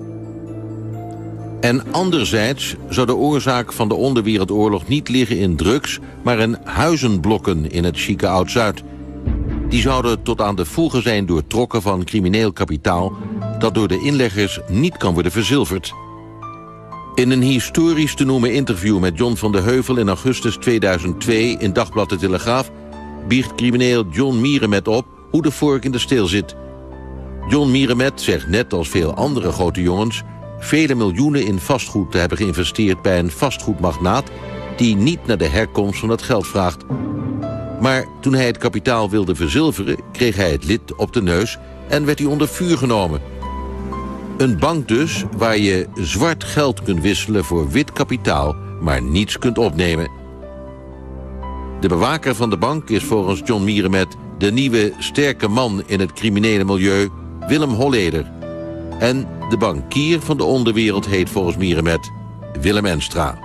En anderzijds zou de oorzaak van de onderwereldoorlog niet liggen in drugs, maar in huizenblokken in het chique Oud-Zuid. Die zouden tot aan de voegen zijn doortrokken van crimineel kapitaal dat door de inleggers niet kan worden verzilverd. In een historisch te noemen interview met John van de Heuvel in augustus tweeduizend twee in Dagblad de Telegraaf biecht crimineel John Mierenmet op hoe de vork in de steel zit. John Mierenmet zegt net als veel andere grote jongens vele miljoenen in vastgoed te hebben geïnvesteerd bij een vastgoedmagnaat die niet naar de herkomst van het geld vraagt. Maar toen hij het kapitaal wilde verzilveren, kreeg hij het lid op de neus en werd hij onder vuur genomen. Een bank dus waar je zwart geld kunt wisselen voor wit kapitaal, maar niets kunt opnemen. De bewaker van de bank is volgens John Mierenmet de nieuwe sterke man in het criminele milieu, Willem Holleder. En de bankier van de onderwereld heet volgens Mierenmet Willem Enstra.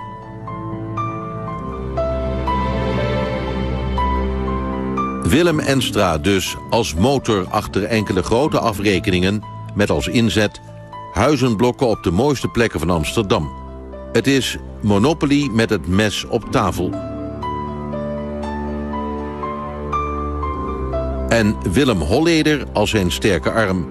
Willem Enstra dus als motor achter enkele grote afrekeningen met als inzet huizenblokken op de mooiste plekken van Amsterdam. Het is Monopoly met het mes op tafel. En Willem Holleder als zijn sterke arm.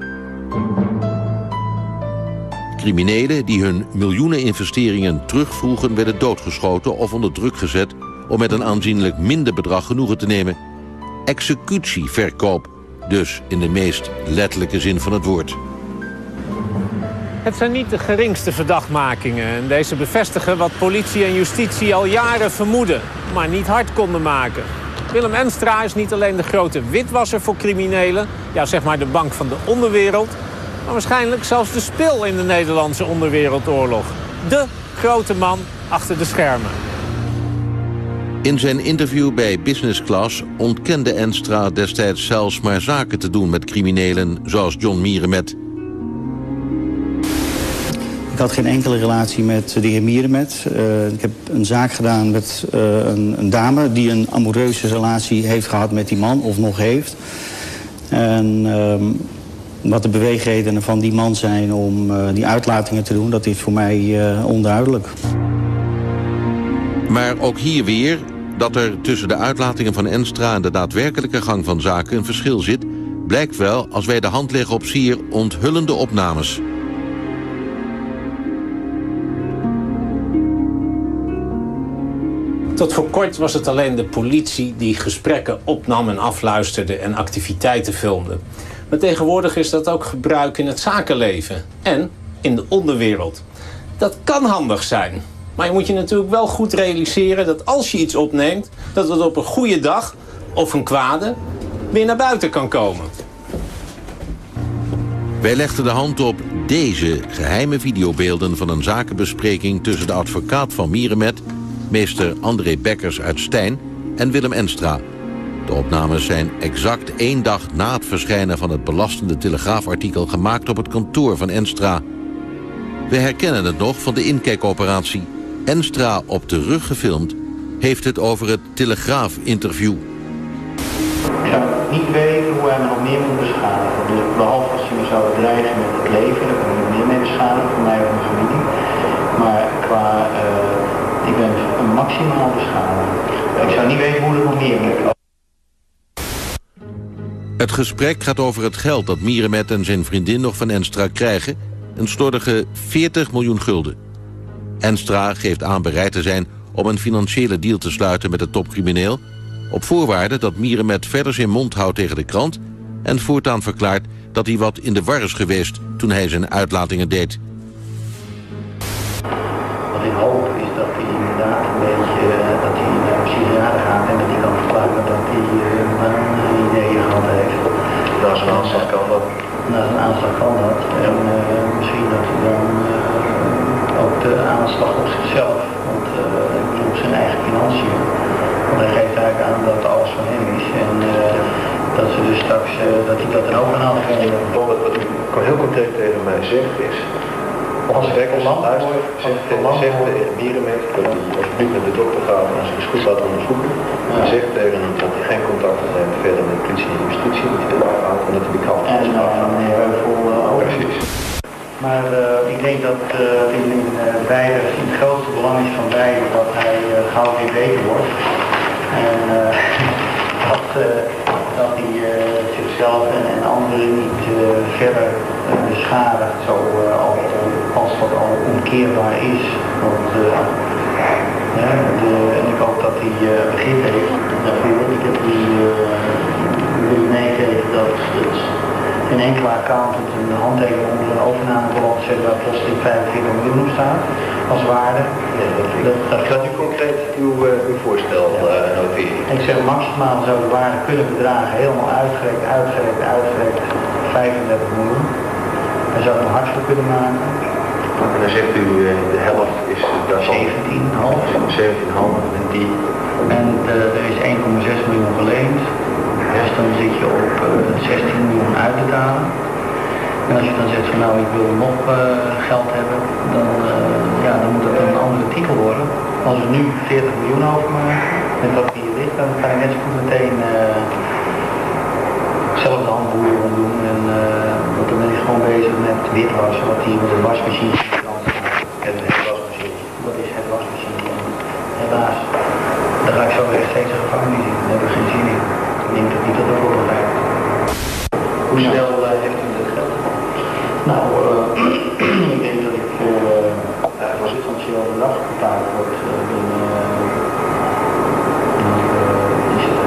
Criminelen die hun miljoeneninvesteringen terugvroegen werden doodgeschoten of onder druk gezet om met een aanzienlijk minder bedrag genoegen te nemen. Executieverkoop, dus in de meest letterlijke zin van het woord. Het zijn niet de geringste verdachtmakingen en deze bevestigen wat politie en justitie al jaren vermoeden, maar niet hard konden maken. Willem Enstra is niet alleen de grote witwasser voor criminelen, ja zeg maar de bank van de onderwereld, maar waarschijnlijk zelfs de spil in de Nederlandse onderwereldoorlog. De grote man achter de schermen. In zijn interview bij Business Class ontkende Enstra destijds zelfs maar zaken te doen met criminelen zoals John Mierenmet. Ik had geen enkele relatie met de heer Mierenmet. Uh, ik heb een zaak gedaan met uh, een, een dame die een amoureuze relatie heeft gehad met die man, of nog heeft. En uh, wat de beweegredenen van die man zijn om uh, die uitlatingen te doen, dat is voor mij uh, onduidelijk. Maar ook hier weer dat er tussen de uitlatingen van Enstra en de daadwerkelijke gang van zaken een verschil zit, blijkt wel als wij de hand leggen op zeer onthullende opnames. Tot voor kort was het alleen de politie die gesprekken opnam en afluisterde en activiteiten filmde. Maar tegenwoordig is dat ook gebruik in het zakenleven en in de onderwereld. Dat kan handig zijn. Maar je moet je natuurlijk wel goed realiseren dat als je iets opneemt, dat het op een goede dag of een kwade weer naar buiten kan komen. Wij legden de hand op deze geheime videobeelden van een zakenbespreking tussen de advocaat van Mierenmet, meester André Bekkers uit Stijn, en Willem Enstra. De opnames zijn exact één dag na het verschijnen van het belastende Telegraafartikel gemaakt op het kantoor van Enstra. We herkennen het nog van de inkijkoperatie. Enstra op de rug gefilmd heeft het over het Telegraaf-interview. Ik zou niet weten hoe hij me nog meer moet beschadigen. Dus behalve als hij me zou dreigen met het leven, dan kan ik nog meer mee beschadigen voor mij en mijn familie. Maar qua, uh, ik ben een maximaal beschadigd. Ik zou niet weten hoe het nog meer moet. Het gesprek gaat over het geld dat Mierenmet en zijn vriendin nog van Enstra krijgen, een slordige veertig miljoen gulden. Enstra geeft aan bereid te zijn om een financiële deal te sluiten met de topcrimineel, op voorwaarde dat Mierenmet verder zijn mond houdt tegen de krant en voortaan verklaart dat hij wat in de war is geweest toen hij zijn uitlatingen deed. Wat ik hoop is dat hij inderdaad een beetje dat hij naar een psychiater gaat en dat hij kan verklaren dat hij uh, ideeën gehad heeft. Na zijn aanslag kan dat. Na zijn aanslag kan dat. En uh, misschien dat hij dan uh, ook de aanslag op zichzelf, want uh, ik bedoel zijn eigen financiën. Want hij geeft eigenlijk aan dat alles van hem is en uh, dat ze dus straks uh, dat hij dat dan ook aan had gegeven. Wat u heel concreet tegen mij zegt is, als ik zegt tegen Mierenmet dat hij alsjeblieft met de dokter gaat en zich goed laat onderzoeken. Hij zegt tegen hem dat hij geen contact heeft verder met politie en justitie, dat hij erbij gaat en dat hij bekant is. En meneer Heuvel ook. Precies. Maar uh, ik denk dat uh, in, in uh, beide, in het grootste belang is van beide dat hij uh, gauw weer beter wordt. En uh, dat, uh, dat hij uh, zichzelf en, en anderen niet uh, verder uh, beschadigt, zo, uh, al, als dat al onkeerbaar is. Want, uh, ja, de, en ik hoop dat hij uh, begrip heeft daarvoor. Ik heb die uh, willen meegeven dat het geen enkele accountant een handtekening onder een overnamebalans zet waar plotseling vijfenveertig miljoen op staat als waarde. Nee, dat, dat, dat gaat u concreet uw, uh, uw voorstel uh, noteren. Ik zeg maximaal zou de waarde kunnen bedragen, helemaal uitgerekt, uitgerekt, uitgerekt, vijfendertig miljoen. Daar zou ik een hart voor kunnen maken. En dan zegt u uh, de helft is daarvan zeventien komma vijf. zeventien komma vijf en die. En uh, er is één komma zes miljoen geleend. Dus dan zit je op uh, zestien miljoen uit te betalen. En als je dan zegt van nou ik wil nog uh, geld hebben, dan, uh, ja, dan moet dat een andere titel worden. Als we nu veertig miljoen overmaken, met wat hier ligt, dan kan ik net zo goed meteen uh, zelf de handboeien om doen. En uh, dan ben ik gewoon bezig met witwassen, wat hier met de wasmachine kan staan. En het wasmachine. Dat is het wasmachine. Helaas, daar ga ik zo rechtstreeks de gevangenis in. Daar heb ik geen zin in. Ik denk dat niet dat dat wordt blijft. Hoe snel uh, heeft u dat geld? Nou, uh, ik denk dat ik uh, als substantieel bedrag betaald wordt, uh, dan uh, is het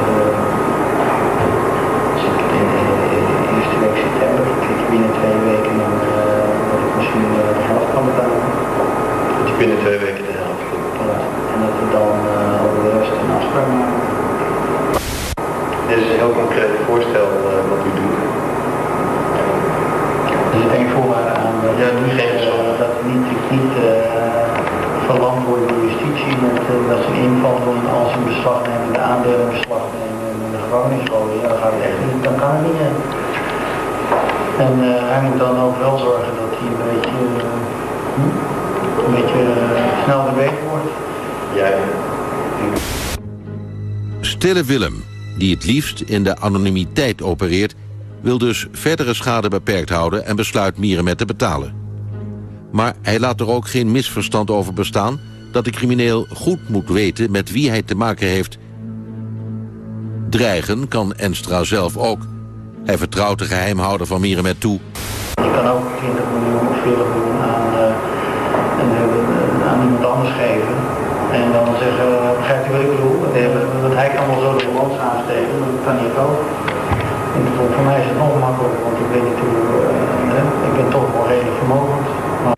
uh, in de eerste week september. Ik denk binnen twee weken dan uh, dat ik misschien uh, de helft kan betalen. Dat je binnen twee weken de helft kan betalen. Ja, en dat we dan uh, over de rest een afspraak maken. Dit is een heel concreet voorstel uh, wat u doet. Er zit één voorwaarde aan uh, ja, nu geen uh, dat we niet, niet uh, verlamd worden door justitie met uh, dat ze een inval doen en als een beslag nemen, de aandelen in beslag nemen en in de gevangenis gooien. Ja, dan gaat het echt niet, dan kan het niet. Hè. En uh, hij moet dan ook wel zorgen dat hij een beetje, uh, een beetje uh, snel weer beter wordt. Jij. Stille Willem, die het liefst in de anonimiteit opereert, wil dus verdere schade beperkt houden en besluit Mierenmet te betalen. Maar hij laat er ook geen misverstand over bestaan dat de crimineel goed moet weten met wie hij te maken heeft. Dreigen kan Enstra zelf ook. Hij vertrouwt de geheimhouder van Mierenmet toe. Je kan ook twintig miljoen of veertig miljoen aan, uh, aan iemand anders geven. En dan zeggen, begrijpt u wat ik bedoel? Want hij kan wel zo de balans aansteken, maar dat kan niet ook. En voor mij is het nog makkelijker, want ik weet niet hoe, uh, ik ben toch wel redelijk vermogend. Maar...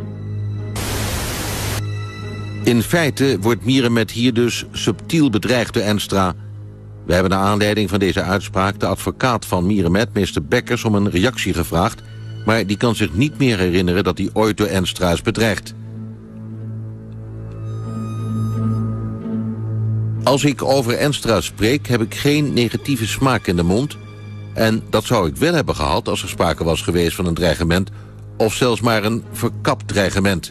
In feite wordt Mierenmet hier dus subtiel bedreigd door Enstra. We hebben naar aanleiding van deze uitspraak de advocaat van Mierenmet, meester Bekkers, om een reactie gevraagd, maar die kan zich niet meer herinneren dat hij ooit door Enstra is bedreigd. Als ik over Enstra spreek, heb ik geen negatieve smaak in de mond. En dat zou ik wel hebben gehad als er sprake was geweest van een dreigement, of zelfs maar een verkapt dreigement.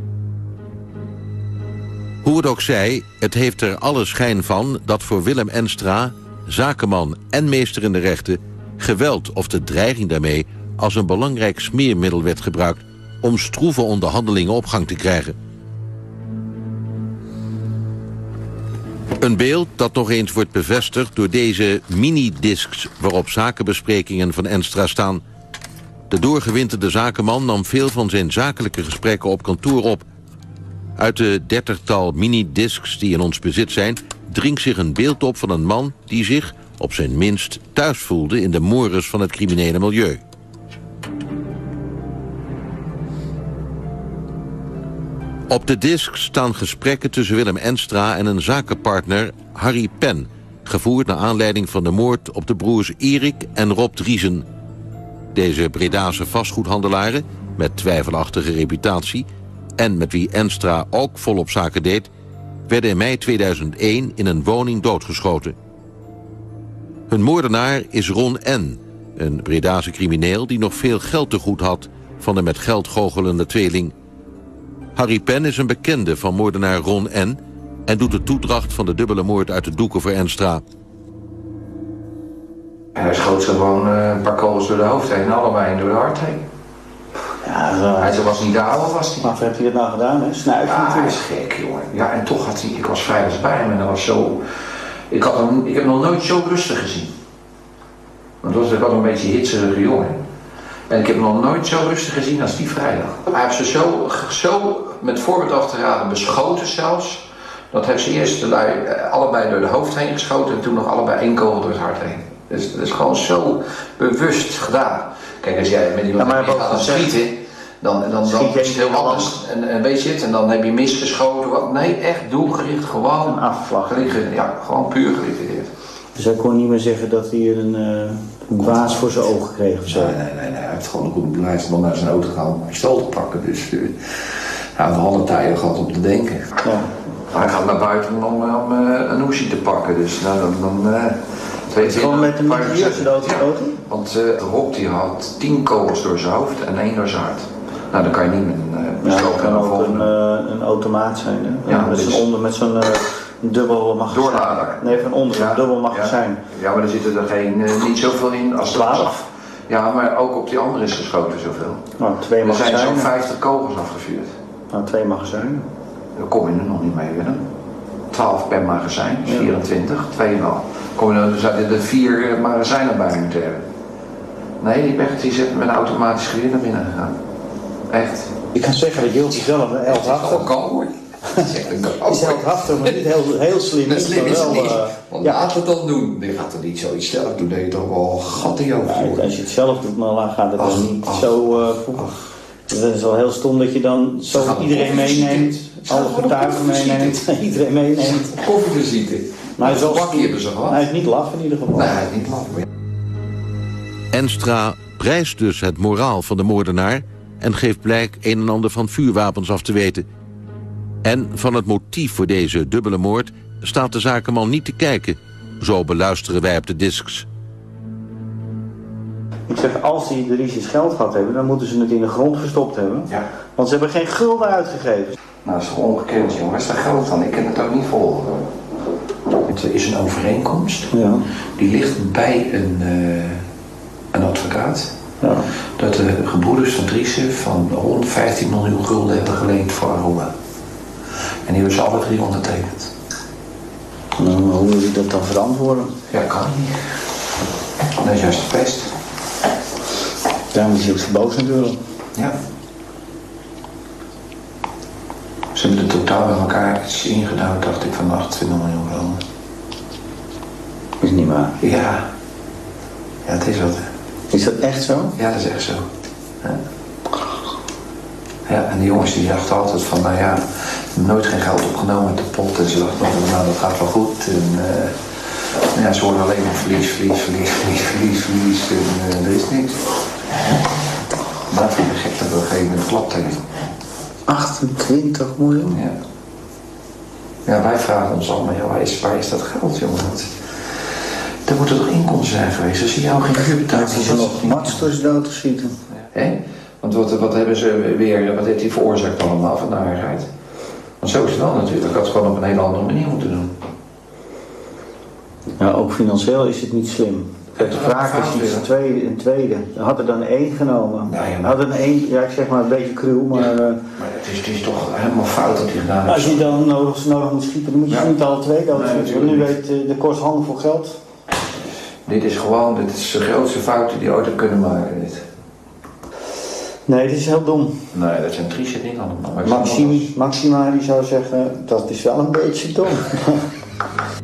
Hoe het ook zij, het heeft er alle schijn van dat voor Willem Enstra, zakenman en meester in de rechten, geweld of de dreiging daarmee als een belangrijk smeermiddel werd gebruikt om stroeve onderhandelingen op gang te krijgen. Een beeld dat nog eens wordt bevestigd door deze minidiscs waarop zakenbesprekingen van Enstra staan. De doorgewinterde zakenman nam veel van zijn zakelijke gesprekken op kantoor op. Uit de dertigtal minidiscs die in ons bezit zijn, dringt zich een beeld op van een man die zich, op zijn minst thuis voelde in de mores van het criminele milieu. Op de disc staan gesprekken tussen Willem Enstra en een zakenpartner Harry Pen, gevoerd naar aanleiding van de moord op de broers Erik en Rob Driesen. Deze Bredase vastgoedhandelaren, met twijfelachtige reputatie en met wie Enstra ook volop zaken deed, werden in mei tweeduizend één in een woning doodgeschoten. Hun moordenaar is Ron N., een Bredase crimineel die nog veel geld te goed had van de met geld goochelende tweeling. Harry Pen is een bekende van moordenaar Ron N. en doet de toedracht van de dubbele moord uit de doeken voor Enstra. Hij schoot ze gewoon uh, een paar kogels door de hoofd heen en allebei door de hart heen. Ja, zo. Hij was niet de oude, was hij. Maar wat heb je het nou gedaan, hè? Snuiven ja, natuurlijk. hij is gek, jongen. Ja, en toch had hij, ik was vrijdag bij hem en dat was zo... Ik, had hem, ik heb hem nog nooit zo rustig gezien. Want dat was ik had een beetje hitserige jongen. En ik heb hem nog nooit zo rustig gezien als die vrijdag. Hij heeft ze zo, zo met voorbedachte raden beschoten zelfs. Dat heeft ze eerst de lui, allebei door de hoofd heen geschoten en toen nog allebei één kogel door het hart heen. Dus dat is gewoon zo bewust gedaan. Kijk, als jij met iemand ja, gaat schieten, dan, dan, dan, dan is het heel anders. En, en weet je het, en dan heb je misgeschoten. Wat, nee, echt doelgericht, gewoon afvlag. Ja, gewoon puur geliquideerd. Dus hij kon niet meer zeggen dat hij een, uh, een baas voor zijn ogen kreeg of zo? Nee, nee, nee, nee. Hij heeft gewoon een goede bewijs om naar zijn auto te gaan om een pistool te pakken. Dus uh, hij heeft alle tijden gehad om te denken. Ja. Hij gaat naar buiten om, om uh, een hoesie te pakken. Dus nou, dan... dan uh, Weet je, gewoon met een mitrailleur doodgeschoten? Ja, want uh, Rob die had tien kogels door zijn hoofd en één door zijn hart. Nou, dan kan je niet met een uh, pistool. Ja, dat kan ook een, uh, een automaat zijn, hè? Ja, met zo'n is... onder met zo'n uh, dubbel magazijn. Doorlader. Nee, van onder, ja, een dubbel magazijn. Ja, ja, maar er zitten er geen, uh, niet zoveel in als twaalf. Ja, maar ook op die andere is geschoten zoveel. Nou, twee magazijnen. Er zijn zo'n vijftig kogels afgevuurd. Nou, twee magazijnen. Daar kom je er nog niet mee, Willem. twaalf per magazijn, dus vierentwintig, twee en al. Kom je, dan zouden er vier magazijnen bij moeten hebben. Nee, die Becht die zit met een automatisch geweer naar binnen gegaan. Echt. Ik kan zeggen dat Jiltje zelf een heldhaftig. Dat is al hoor. Het is heldhaftig, maar niet heel, heel slim. Dat slim is het niet. Uh, Want ja. laat het dan doen. Je gaat er niet zoiets zelf doen, dat je toch wel gat in je hoofd ja, wordt. als je het zelf doet, maar dan gaat het ach, dan niet ach, zo... Uh, het is wel heel stom dat je dan zo iedereen meeneemt. Alle getuigen meeneemt. Iedereen meeneemt. Koffievisite. Maar hij is wel bakkie hebben ze gehad. Hij is niet laf in ieder geval. Nee, hij is niet laf. Enstra prijst dus het moraal van de moordenaar en geeft blijk een en ander van vuurwapens af te weten. En van het motief voor deze dubbele moord staat de zakenman niet te kijken. Zo beluisteren wij op de discs. Ik zeg, als die de Riesjes geld gehad hebben, dan moeten ze het in de grond verstopt hebben. Ja. Want ze hebben geen gulden uitgegeven. Nou, dat is toch ongekend, jongen. Waar is daar geld van? Ik kan het ook niet volgen. Het is een overeenkomst. Ja. Die ligt bij een, uh, een advocaat. Ja. Dat de gebroeders van Driessen van honderdvijftien miljoen gulden hebben geleend voor Aruba. En die hebben ze alle drie ondertekend. Nou, hoe wil je dat dan verantwoorden? Ja, kan niet. Dat is juist de pest. Daarom is hij ook zo boos natuurlijk. Ja. Ze hebben er totaal bij elkaar iets ingedouwd, dacht ik, van achtentwintig miljoen gulden. Is niet waar. Ja. Ja, het is wat. Is dat echt zo? Ja, dat is echt zo. Ja. Ja, en die jongens die dachten altijd van, nou ja, nooit geen geld opgenomen uit de pot. En ze dachten, nou dat gaat wel goed. En uh, ja, ze hoorden alleen maar verlies, verlies, verlies, verlies, verlies, verlies. En uh, er is niks. Maar dat vind ik gek dat we op een gegeven moment klapt heeft. achtentwintig miljoen? Ja. Ja, wij vragen ons allemaal, ja, waar, is, waar is dat geld, jongen? Er moeten toch inkomsten zijn geweest? Als je jou geen huur betaalt, dan is er nog monsters dood te schieten. Hé? Want wat, wat hebben ze weer, wat heeft die veroorzaakt allemaal van narigheid? Want zo is het wel natuurlijk. Dat had het gewoon op een hele andere manier moeten doen. Ja, ook financieel is het niet slim. Kijk, de vraag is iets tweede, een tweede. Had er dan één genomen? Ja, ja, maar... Had er één, ja, ik zeg maar een beetje cruw, maar... Ja, maar het is, het is toch helemaal fout dat hij gedaan heeft. Als je dan nodig, nodig moet schieten, dan moet je ja. niet alle twee doodschieten. Want nu weet de kost handen voor geld. Dit is gewoon, dit is de grootste fout die hij ooit kunnen maken. Dit. Nee, dit is heel dom. Nee, dat zijn Driessen niet allemaal. Maxima, Maxima die zou zeggen, dat is wel een beetje dom.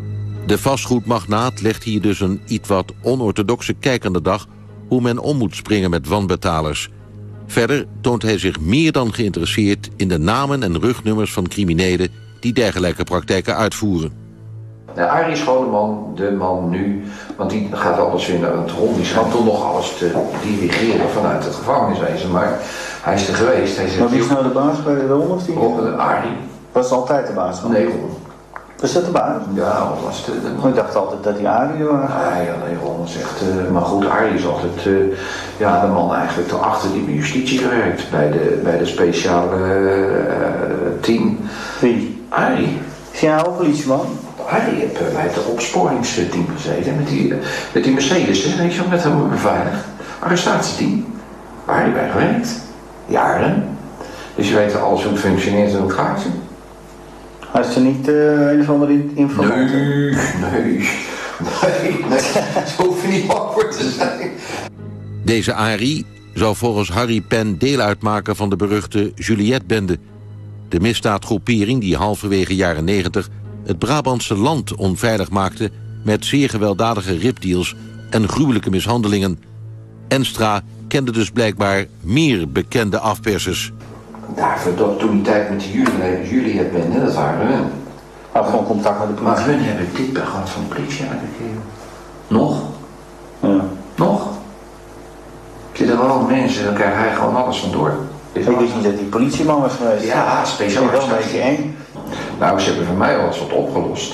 De vastgoedmagnaat legt hier dus een iets wat onorthodoxe kijk aan de dag hoe men om moet springen met wanbetalers. Verder toont hij zich meer dan geïnteresseerd in de namen en rugnummers van criminelen die dergelijke praktijken uitvoeren. Nou, Arie is gewoon de man, de man nu, want die gaat alles weer naar het rond. Die schijnt toch nog alles te dirigeren vanuit het gevangeniswezen, maar hij is er geweest. Hij maar wie is nou de baas bij de Ron of die? Ron, Arie. Was altijd de baas van? Nee, Ron. Was dat de baas? Ja, dat was de, de... Ik dacht altijd dat die Arie was. Nee, ja, nee, Ron is echt... Uh, maar goed, Arie is altijd uh, ja, de man eigenlijk daarachter die bij justitie gewerkt. Bij de, bij de speciale uh, team. Wie? Arie. Is jij nou ook politieman? Arie heeft uh, bij het opsporingsteam gezeten. Met die, uh, met die Mercedes, hè, weet je wel, met hem beveiligd. Arrestatieteam. Waar hij bij gewerkt. Jaren. Dus je weet alles hoe het functioneert en hoe het gaat. Hij is er niet uh, een of andere informatie? Nee, nee, nee, nee. Zo hoef je niet bang voor te zijn. Deze Arie zou volgens Harry Pen deel uitmaken van de beruchte Juliette-bende. De misdaadgroepering die halverwege jaren negentig het Brabantse land onveilig maakte met zeer gewelddadige ripdeals en gruwelijke mishandelingen. Enstra kende dus blijkbaar meer bekende afpersers. Ja, voor toen die tijd met die Juliette-bende, dat waren hun. Had gewoon contact met de politie. Maar hun hebben dit bij gehad van de politie uitgegeven. Nog? Ja. Nog? Zitten er wel mensen, dan krijgt hij gewoon alles vandoor. Ik wist niet dat die politieman was geweest. Ja, speciaal. Dat is wel een beetje eng. Nou, ze hebben voor mij al eens wat opgelost.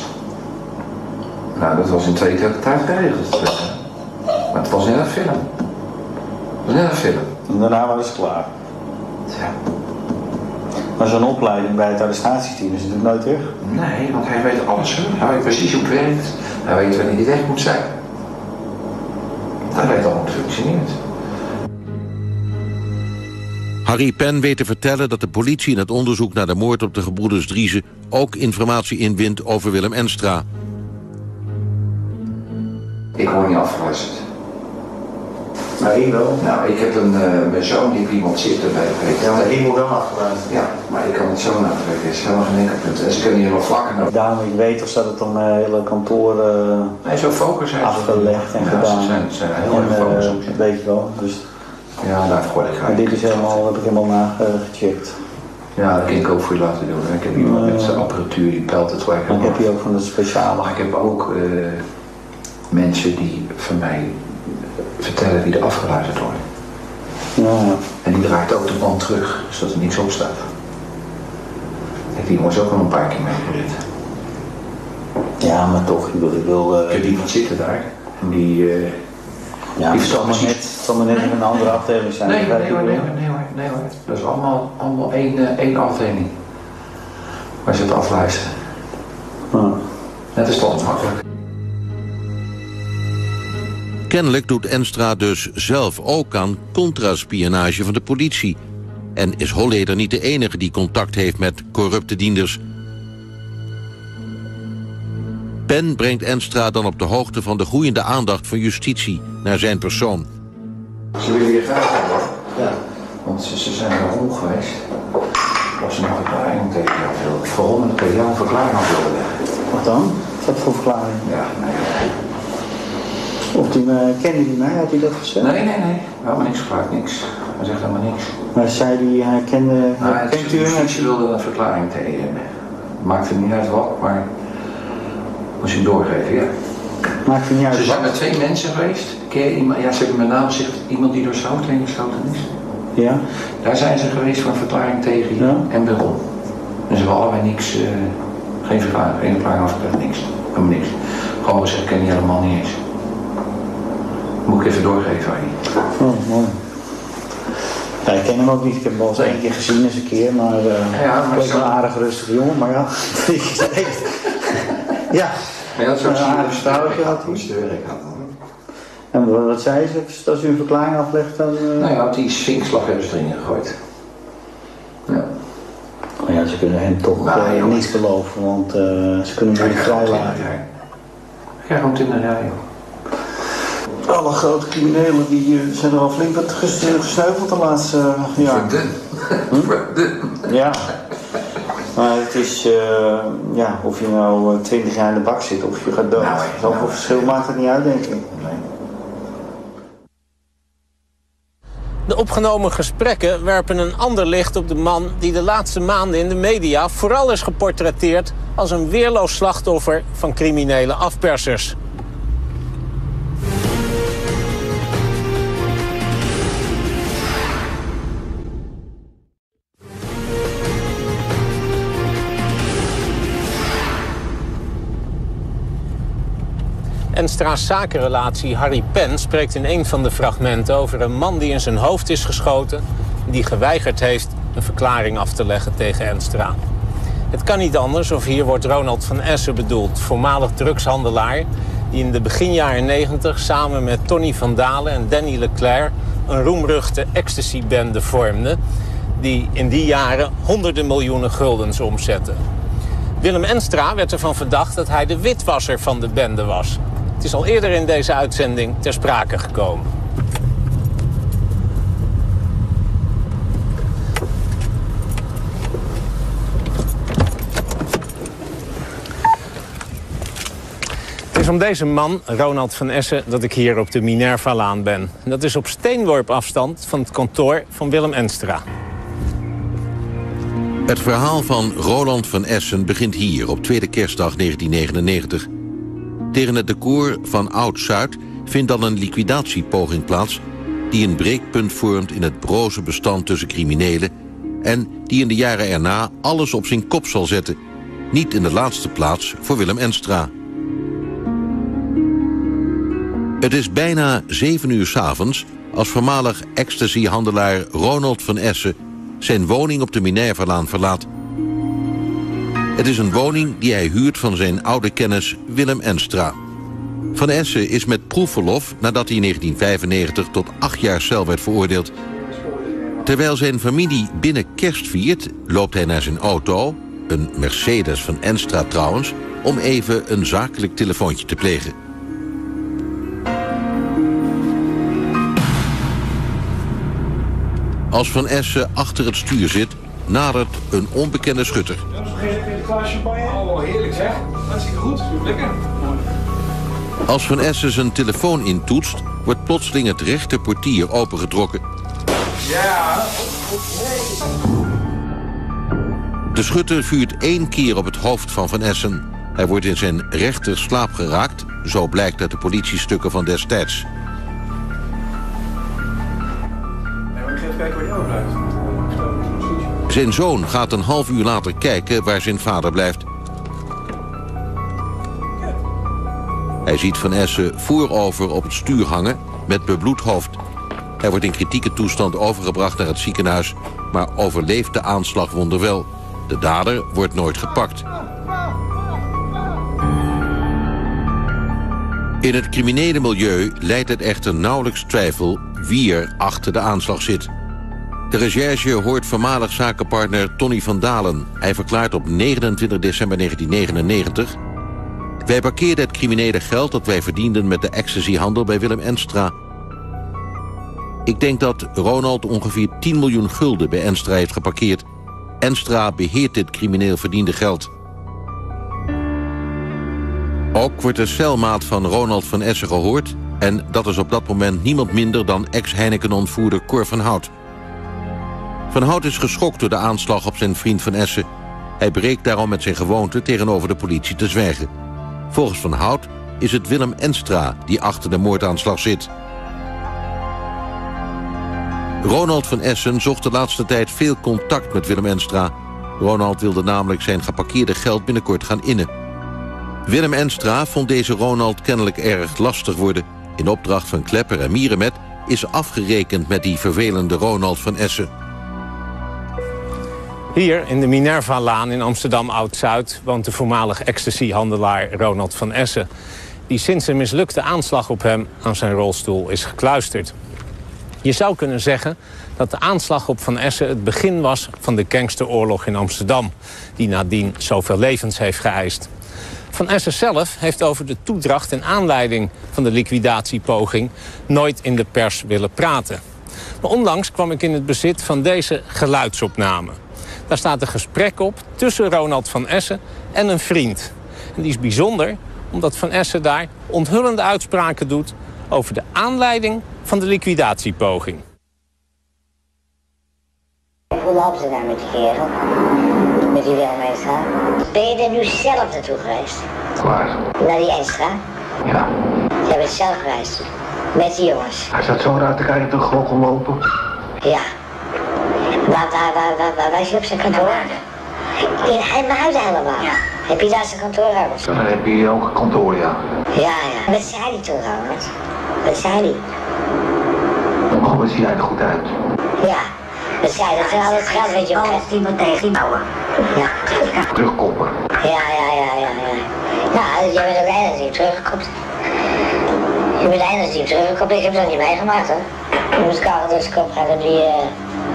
Nou, dat was in twee keer tijd geregeld. Maar het was net een film. Het was net een film. En daarna was het klaar. Ja. Maar zo'n opleiding bij het arrestatieteam is natuurlijk nooit terug. Nee, want hij weet alles. Hij weet precies hoe het werkt. Hij weet wanneer hij weg moet zijn. Hij weet al hoe het functioneert. Harry Pen weet te vertellen dat de politie in het onderzoek naar de moord op de gebroeders Driessen ook informatie inwint over Willem Enstra. Ik word niet afgeluisterd. Nou, ik wel. Nou, ik heb een, uh, mijn zoon die heeft iemand zitten bij de P T. Ja, maar die moet wel afgeluisterd. Ja, maar ik kan het zo naar de P T. Ze hebben geen enkel punt. En ze kunnen hier nog vlakken naar. Daarom ik weet of ze dat dan uh, hele kantoor uh, nee, zo focus zijn afgelegd en ja, gedaan. Ze zijn, ze zijn heel erg en, focus uh, op. Dat weet je wel. Dus... Ja, daar gooi ik graag. Dit is helemaal, heb ik helemaal nagecheckt. Ja, dat kan ik ook voor je laten doen. Ik heb iemand met zijn apparatuur die pelt het waar ik heb. heb je ook van de speciale. Maar ik heb ook uh, mensen die van mij vertellen wie er afgeluisterd worden. Ja, ja. En die draait ook de band terug, zodat er niks op staat. Ik die jongens ook al een paar keer meegereden. Ja, maar toch, ik wil... Ik, wil, uh, ik heb iemand zitten daar en die... Uh, ja, het zal maar net, zal maar net in een andere afdeling zijn. Nee, nee, nee, hoor, nee, hoor, nee, hoor, nee hoor. Dat is allemaal, allemaal één, uh, één afdeling. Waar ze het afluisteren. Hm. Het is toch makkelijk. Kennelijk doet Enstra dus zelf ook aan contraspionage van de politie. En is Holleder niet de enige die contact heeft met corrupte dienders. Pen brengt Enstra dan op de hoogte van de groeiende aandacht van justitie naar zijn persoon. Ze willen je graag hebben. Ja. Want ze, ze zijn er rond geweest. Of ze een verklaring tegen jou wilden. Vooral met tegen jou een verklaring af wilden leggen. Wat dan? Wat voor verklaring? Ja, nee. Of die, uh, kende die mij? Had hij dat gezegd? Nee, nee, nee. Helemaal niks gevraagd, niks. Hij zegt helemaal niks. Maar zei die, hij kende... Nou, hij kent u hem? Ze wilde een verklaring tegen hem. Maakt er niet uit wat, maar... Moest je hem doorgeven, ja. Maakt er niet uit. Ze zijn met twee mensen geweest. Ken je iemand, ja, ze hebben met name gezegd iemand die door zout heen geschoten is. Ja. Daar zijn ze geweest voor een verklaring tegen je ja. en waarom. En ze hebben allebei niks, uh, geen verklaring, geen verklaring afgelegd, niks. Helemaal niks. Gewoon gezegd, ken je helemaal niet eens. Moet ik even doorgeven aan je. Oh, mooi. Ja, ik ken hem ook niet. Ik heb hem al eens één keer gezien, eens een keer, maar... Uh, ja, maar ik was een aardig rustige jongen, maar ja. ja. Maar dat is ook een aardig vrouwtje had hij. En wat zei ze? Als u een verklaring aflegt, dan... Uh... Nou ja, die svinkslag hebben ze erin gegooid. Ja. Maar ja, ze kunnen hem toch nou, uh, niets beloven, want uh, ze kunnen hem niet vrij laten. Ja, gewoon in de rij, joh. Alle grote criminelen die uh, zijn er al flink wat gesneuveld de laatste uh, jaar. Voor dun. Voor dun. Ja. Maar het is, uh, ja, of je nou twintig jaar in de bak zit of je gaat dood. Nou, zoveel verschil maakt het niet uit, denk ik. Nee. De opgenomen gesprekken werpen een ander licht op de man die de laatste maanden in de media vooral is geportretteerd als een weerloos slachtoffer van criminele afpersers. Enstra's zakenrelatie Harry Pen spreekt in een van de fragmenten over een man die in zijn hoofd is geschoten, die geweigerd heeft een verklaring af te leggen tegen Enstra. Het kan niet anders of hier wordt Ronald van Essen bedoeld, voormalig drugshandelaar die in de begin jaren negentig samen met Tony van Dalen en Danny Leclerc een roemruchte ecstasy-bende vormde die in die jaren honderden miljoenen guldens omzette. Willem Enstra werd ervan verdacht dat hij de witwasser van de bende was. Het is al eerder in deze uitzending ter sprake gekomen. Het is om deze man, Ronald van Essen, dat ik hier op de Minerva-laan ben. En dat is op steenworp afstand van het kantoor van Willem Enstra. Het verhaal van Roland van Essen begint hier op tweede kerstdag negentien negenennegentig. Tegen het decor van Oud-Zuid vindt dan een liquidatiepoging plaats die een breekpunt vormt in het broze bestand tussen criminelen en die in de jaren erna alles op zijn kop zal zetten. Niet in de laatste plaats voor Willem Enstra. Het is bijna zeven uur 's avonds als voormalig ecstasy-handelaar Ronald van Essen zijn woning op de Minerva-laan verlaat. Het is een woning die hij huurt van zijn oude kennis Willem Enstra. Van Essen is met proefverlof nadat hij in negentien vijfennegentig tot acht jaar cel werd veroordeeld. Terwijl zijn familie binnen kerst viert, loopt hij naar zijn auto, een Mercedes van Enstra trouwens, om even een zakelijk telefoontje te plegen. Als Van Essen achter het stuur zit, nadert een onbekende schutter. Oh, heerlijk zeg. Hartstikke goed. Lekker. Als Van Essen zijn telefoon intoetst, wordt plotseling het rechterportier opengetrokken. Ja. De schutter vuurt één keer op het hoofd van Van Essen. Hij wordt in zijn rechter slaap geraakt, zo blijkt uit de politiestukken van destijds. Even kijken waar hij overblijft. Zijn zoon gaat een half uur later kijken waar zijn vader blijft. Hij ziet Van Essen voorover op het stuur hangen met bebloed hoofd. Hij wordt in kritieke toestand overgebracht naar het ziekenhuis, maar overleeft de aanslag wonderwel. De dader wordt nooit gepakt. In het criminele milieu leidt het echter nauwelijks twijfel wie er achter de aanslag zit. De recherche hoort voormalig zakenpartner Tony van Dalen. Hij verklaart op negenentwintig december negentien negenennegentig... Wij parkeerden het criminele geld dat wij verdienden met de ecstasyhandel bij Willem Enstra. Ik denk dat Ronald ongeveer tien miljoen gulden bij Enstra heeft geparkeerd. Enstra beheert dit crimineel verdiende geld. Ook wordt de celmaat van Ronald van Essen gehoord, en dat is op dat moment niemand minder dan ex-Heineken-ontvoerder Cor van Hout. Van Hout is geschokt door de aanslag op zijn vriend Van Essen. Hij breekt daarom met zijn gewoonte tegenover de politie te zwijgen. Volgens Van Hout is het Willem Enstra die achter de moordaanslag zit. Ronald van Essen zocht de laatste tijd veel contact met Willem Enstra. Ronald wilde namelijk zijn geparkeerde geld binnenkort gaan innen. Willem Enstra vond deze Ronald kennelijk erg lastig worden. In opdracht van Klepper en Mierenmet is afgerekend met die vervelende Ronald van Essen. Hier in de Minerva-laan in Amsterdam Oud-Zuid woont de voormalig ecstasy-handelaar Ronald van Essen, die sinds een mislukte aanslag op hem aan zijn rolstoel is gekluisterd. Je zou kunnen zeggen dat de aanslag op Van Essen het begin was van de gangsteroorlog in Amsterdam, die nadien zoveel levens heeft geëist. Van Essen zelf heeft over de toedracht en aanleiding van de liquidatiepoging nooit in de pers willen praten. Maar onlangs kwam ik in het bezit van deze geluidsopname. Daar staat een gesprek op tussen Ronald van Essen en een vriend. En die is bijzonder omdat Van Essen daar onthullende uitspraken doet over de aanleiding van de liquidatiepoging. Hoe lopen ze daar met die kerel? Met die Willem Enstra? Ben je er nu zelf naartoe geweest? Waar? Naar die Enstra? Ja. Jij bent zelf geweest. Met die jongens. Hij zat zo uit te kijken toen gewoon gelopen. Ja. Waar, waar, waar, waar, waar was je op zijn kantoor? In Heimhuizen helemaal. Ja. Heb je daar zijn kantoor trouwens? Dan heb je ook een kantoor, ja. Ja, ja. Wat zei hij toen trouwens? Wat zei hij? Oh, wat zie jij er goed uit. Ja. Wat zei hij? Dat is al het geld wat je opgeeft. Die moet tegen bouwen. Ja. Terugkoppen. Ja, ja, ja, ja, ja. Nou, jij bent ook de enige die terugkomt. Je bent de enige die terugkomt. Ik heb dat niet meegemaakt, hoor. Je moest Karel dus kop gaan op die... Uh...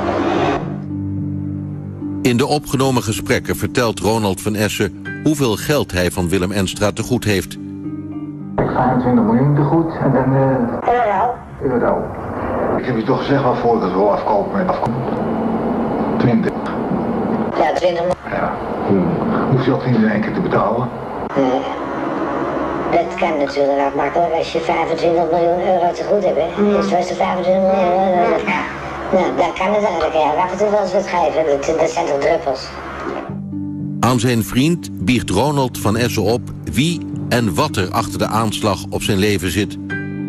In de opgenomen gesprekken vertelt Ronald van Essen hoeveel geld hij van Willem Enstra te goed heeft. vijfentwintig miljoen te goed en dan... Uh... Euro. Euro. Ik heb je toch gezegd waarvoor ik het wil afkopen met afkopen. twintig. Ja, twintig miljoen. Ja. Hoef je ook niet in één keer te betalen? Nee. Dat kan natuurlijk ook makkelijk als je vijfentwintig miljoen euro te goed hebt. Hè? Dus was de vijfentwintig miljoen euro. Nou, dan kan het eigenlijk. Ja, af en toe wel eens wat geven. Dat, dat zijn toch druppels. Aan zijn vriend biecht Ronald van Essen op wie en wat er achter de aanslag op zijn leven zit.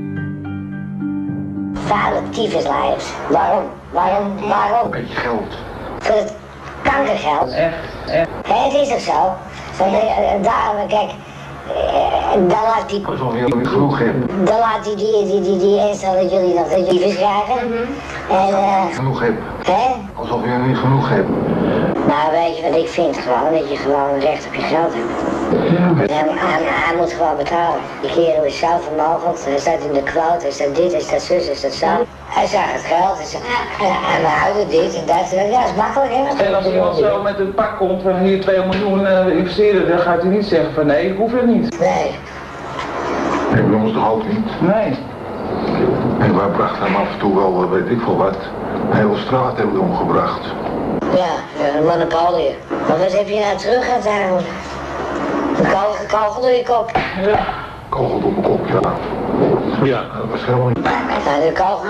Vuile tyfuslijfs. Waarom? Waarom? Waarom? Een beetje geld. Voor het kankergeld. Echt, echt. Hé, het is toch zo? Van, uh, daarom, kijk, uh, dan laat die... Alsof je niet genoeg hebt. Dan laat die, die, die, die, die Enstra dat jullie nog de tyfus krijgen. Mm-hmm. En, uh, genoeg hebt. Hè? Alsof je niet genoeg hebt. Nou, weet je wat ik vind gewoon? Dat je gewoon recht op je geld hebt. Ja. Hij, hij, hij moet gewoon betalen. Die kerel is zo vermogend. Hij staat in de quote, hij staat dit, hij staat zus, hij staat zo. Hij zag het geld, hij zei, en we houden dit en dat. Ja, dat is makkelijk, hè? En als iemand zo met een pak komt van hier twee miljoen uh, investeren, dan gaat hij niet zeggen van nee, ik hoef het niet. Nee. Nee, bij ons toch ook niet? Nee. En wij brachten hem af en toe wel, weet ik veel wat. Een hele straat hebben we omgebracht. Ja, een monopolie. Maar wat heb je nou terug gaan zeggen? Een kogel, kogel door je kop. Ja. Kogel door mijn kop, ja. Ja, dat was helemaal niet. Nou, de kogel.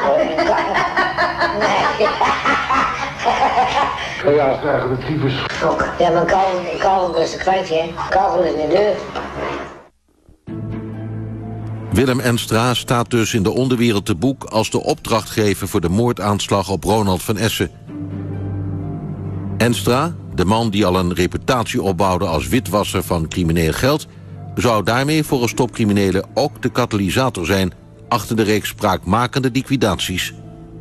Nee. Ja, dat is eigenlijk de tyfus. Ja, maar kogel, kogel is een kwijtje, hè. Kogel is in de deur. Willem Enstra staat dus in de onderwereld te boek als de opdrachtgever voor de moordaanslag op Ronald van Essen. Enstra, de man die al een reputatie opbouwde als witwasser van crimineel geld, zou daarmee volgens topcriminelen ook de katalysator zijn achter de reeks spraakmakende liquidaties.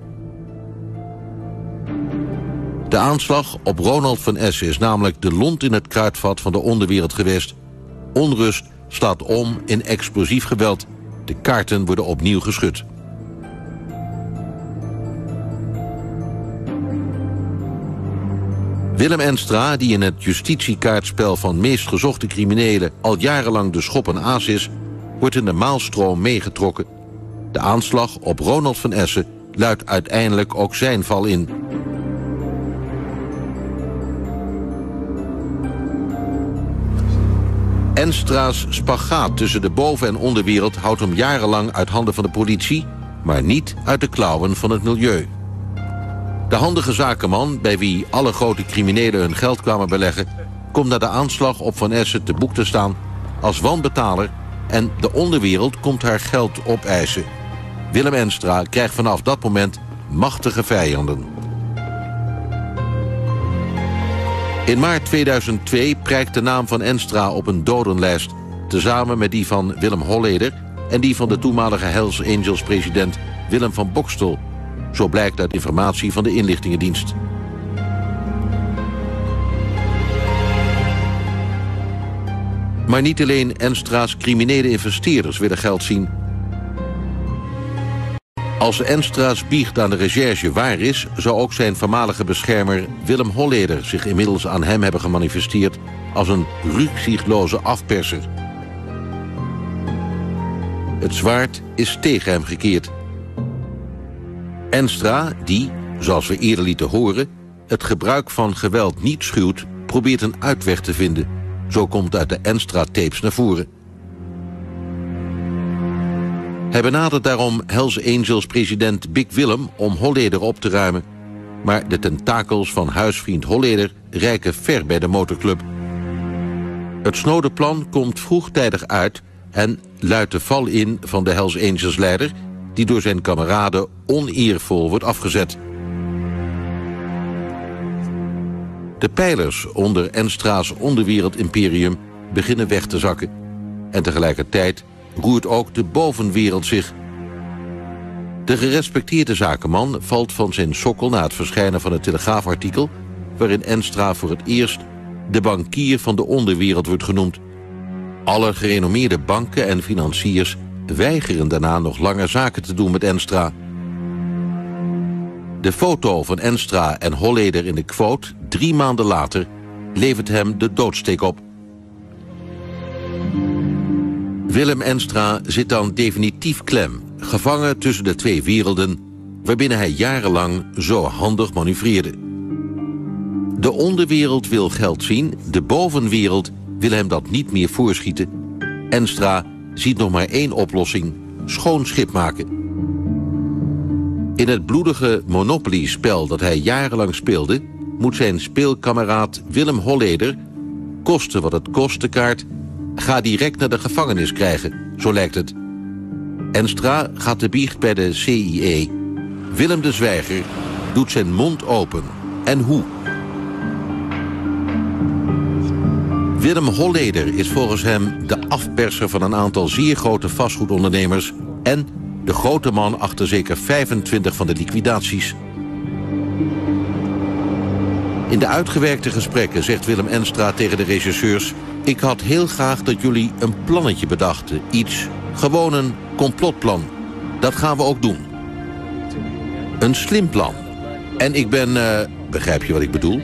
De aanslag op Ronald van Essen is namelijk de lont in het kruidvat van de onderwereld geweest. Onrust slaat om in explosief geweld. De kaarten worden opnieuw geschud. Willem Enstra, die in het justitiekaartspel van meest gezochte criminelen al jarenlang de schop en aas is, wordt in de maalstroom meegetrokken. De aanslag op Ronald van Essen luidt uiteindelijk ook zijn val in. Enstra's spagaat tussen de boven- en onderwereld houdt hem jarenlang uit handen van de politie, maar niet uit de klauwen van het milieu. De handige zakenman, bij wie alle grote criminelen hun geld kwamen beleggen, komt na de aanslag op Van Essen te boek te staan als wanbetaler en de onderwereld komt haar geld opeisen. Willem Enstra krijgt vanaf dat moment machtige vijanden. In maart tweeduizend twee prijkt de naam van Enstra op een dodenlijst, tezamen met die van Willem Holleder en die van de toenmalige Hells Angels-president Willem van Bokstel. Zo blijkt uit informatie van de inlichtingendienst. Maar niet alleen Enstra's criminele investeerders willen geld zien. Als Enstra's biecht aan de recherche waar is, zou ook zijn voormalige beschermer Willem Holleder zich inmiddels aan hem hebben gemanifesteerd als een rukzichtloze afperser. Het zwaard is tegen hem gekeerd. Enstra, die, zoals we eerder lieten horen, het gebruik van geweld niet schuwt, probeert een uitweg te vinden. Zo komt uit de Enstra-tapes naar voren. Hij benadert daarom Hells Angels-president Big Willem om Holleder op te ruimen. Maar de tentakels van huisvriend Holleder reiken ver bij de motorclub. Het snode plan komt vroegtijdig uit en luidt de val in van de Hells Angels-leider, die door zijn kameraden oneervol wordt afgezet. De pijlers onder Enstra's onderwereldimperium beginnen weg te zakken. En tegelijkertijd roert ook de bovenwereld zich. De gerespecteerde zakenman valt van zijn sokkel na het verschijnen van het Telegraafartikel, waarin Enstra voor het eerst de bankier van de onderwereld wordt genoemd. Alle gerenommeerde banken en financiers weigeren daarna nog langer zaken te doen met Enstra. De foto van Enstra en Holleder in de quote, drie maanden later, levert hem de doodsteek op. Willem Enstra zit dan definitief klem, gevangen tussen de twee werelden, waarbinnen hij jarenlang zo handig manoeuvreerde. De onderwereld wil geld zien, de bovenwereld wil hem dat niet meer voorschieten. Enstra ziet nog maar één oplossing: schoon schip maken. In het bloedige Monopoly-spel dat hij jarenlang speelde, moet zijn speelkameraad Willem Holleder, koste wat het kost de kaart, ga direct naar de gevangenis krijgen, zo lijkt het. Enstra gaat de biecht bij de C I E. Willem de Zwijger doet zijn mond open. En hoe? Willem Holleder is volgens hem de afperser van een aantal zeer grote vastgoedondernemers en de grote man achter zeker vijfentwintig van de liquidaties. In de uitgewerkte gesprekken zegt Willem Enstra tegen de rechercheurs: ik had heel graag dat jullie een plannetje bedachten. Iets, gewoon een complotplan. Dat gaan we ook doen. Een slim plan. En ik ben, uh, begrijp je wat ik bedoel?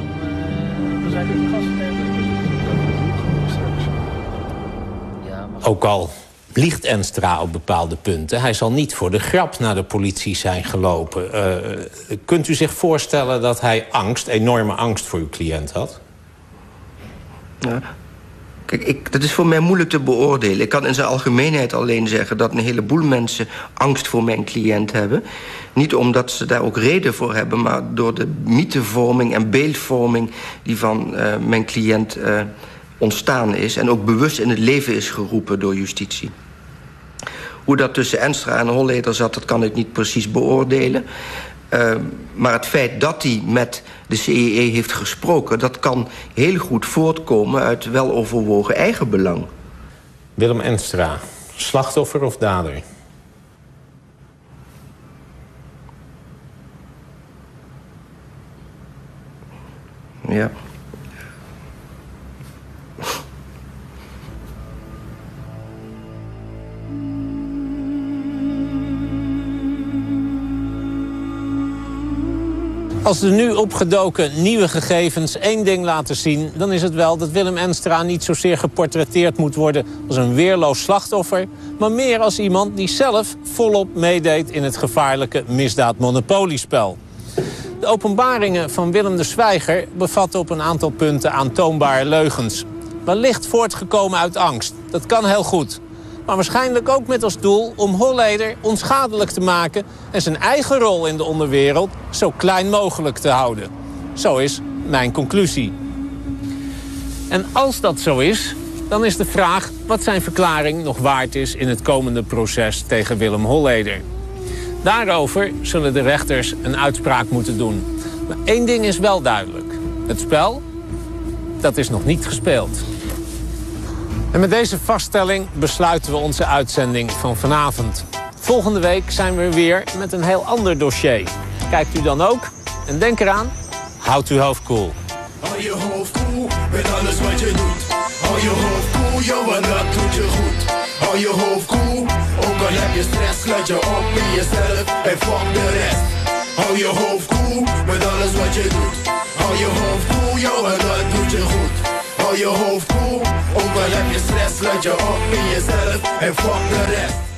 Ook al liegt Enstra op bepaalde punten, hij zal niet voor de grap naar de politie zijn gelopen. Uh, kunt u zich voorstellen dat hij angst, enorme angst voor uw cliënt had? Ja. Kijk, ik, dat is voor mij moeilijk te beoordelen. Ik kan in zijn algemeenheid alleen zeggen dat een heleboel mensen angst voor mijn cliënt hebben. Niet omdat ze daar ook reden voor hebben, maar door de mythevorming en beeldvorming die van uh, mijn cliënt uh, ontstaan is en ook bewust in het leven is geroepen door justitie. Hoe dat tussen Enstra en Holleder zat, dat kan ik niet precies beoordelen. Uh, maar het feit dat hij met de C I E heeft gesproken, dat kan heel goed voortkomen uit weloverwogen eigenbelang. Willem Enstra, slachtoffer of dader? Ja. Als de nu opgedoken nieuwe gegevens één ding laten zien, dan is het wel dat Willem Enstra niet zozeer geportretteerd moet worden als een weerloos slachtoffer, maar meer als iemand die zelf volop meedeed in het gevaarlijke misdaad-monopoliespel. De openbaringen van Willem de Zwijger bevatten op een aantal punten aantoonbare leugens. Wellicht voortgekomen uit angst, dat kan heel goed. Maar waarschijnlijk ook met als doel om Holleder onschadelijk te maken en zijn eigen rol in de onderwereld zo klein mogelijk te houden. Zo is mijn conclusie. En als dat zo is, dan is de vraag wat zijn verklaring nog waard is in het komende proces tegen Willem Holleder. Daarover zullen de rechters een uitspraak moeten doen. Maar één ding is wel duidelijk. Het spel, dat is nog niet gespeeld. En met deze vaststelling besluiten we onze uitzending van vanavond. Volgende week zijn we weer met een heel ander dossier. Kijkt u dan ook? En denk eraan, houd uw hoofd koel. Hou je hoofd koel met alles wat je doet. Hou je hoofd koel, joh, want dat doet je goed. Hou je hoofd koel, ook al heb je stress, sluit je op in jezelf en fuck de rest. Hou je hoofd koel met alles wat je doet. Hou je hoofd koel, joh, want dat doet je goed. Hou je hoofd koel, ook al heb je stress, sluit je op in jezelf en fuck de rest.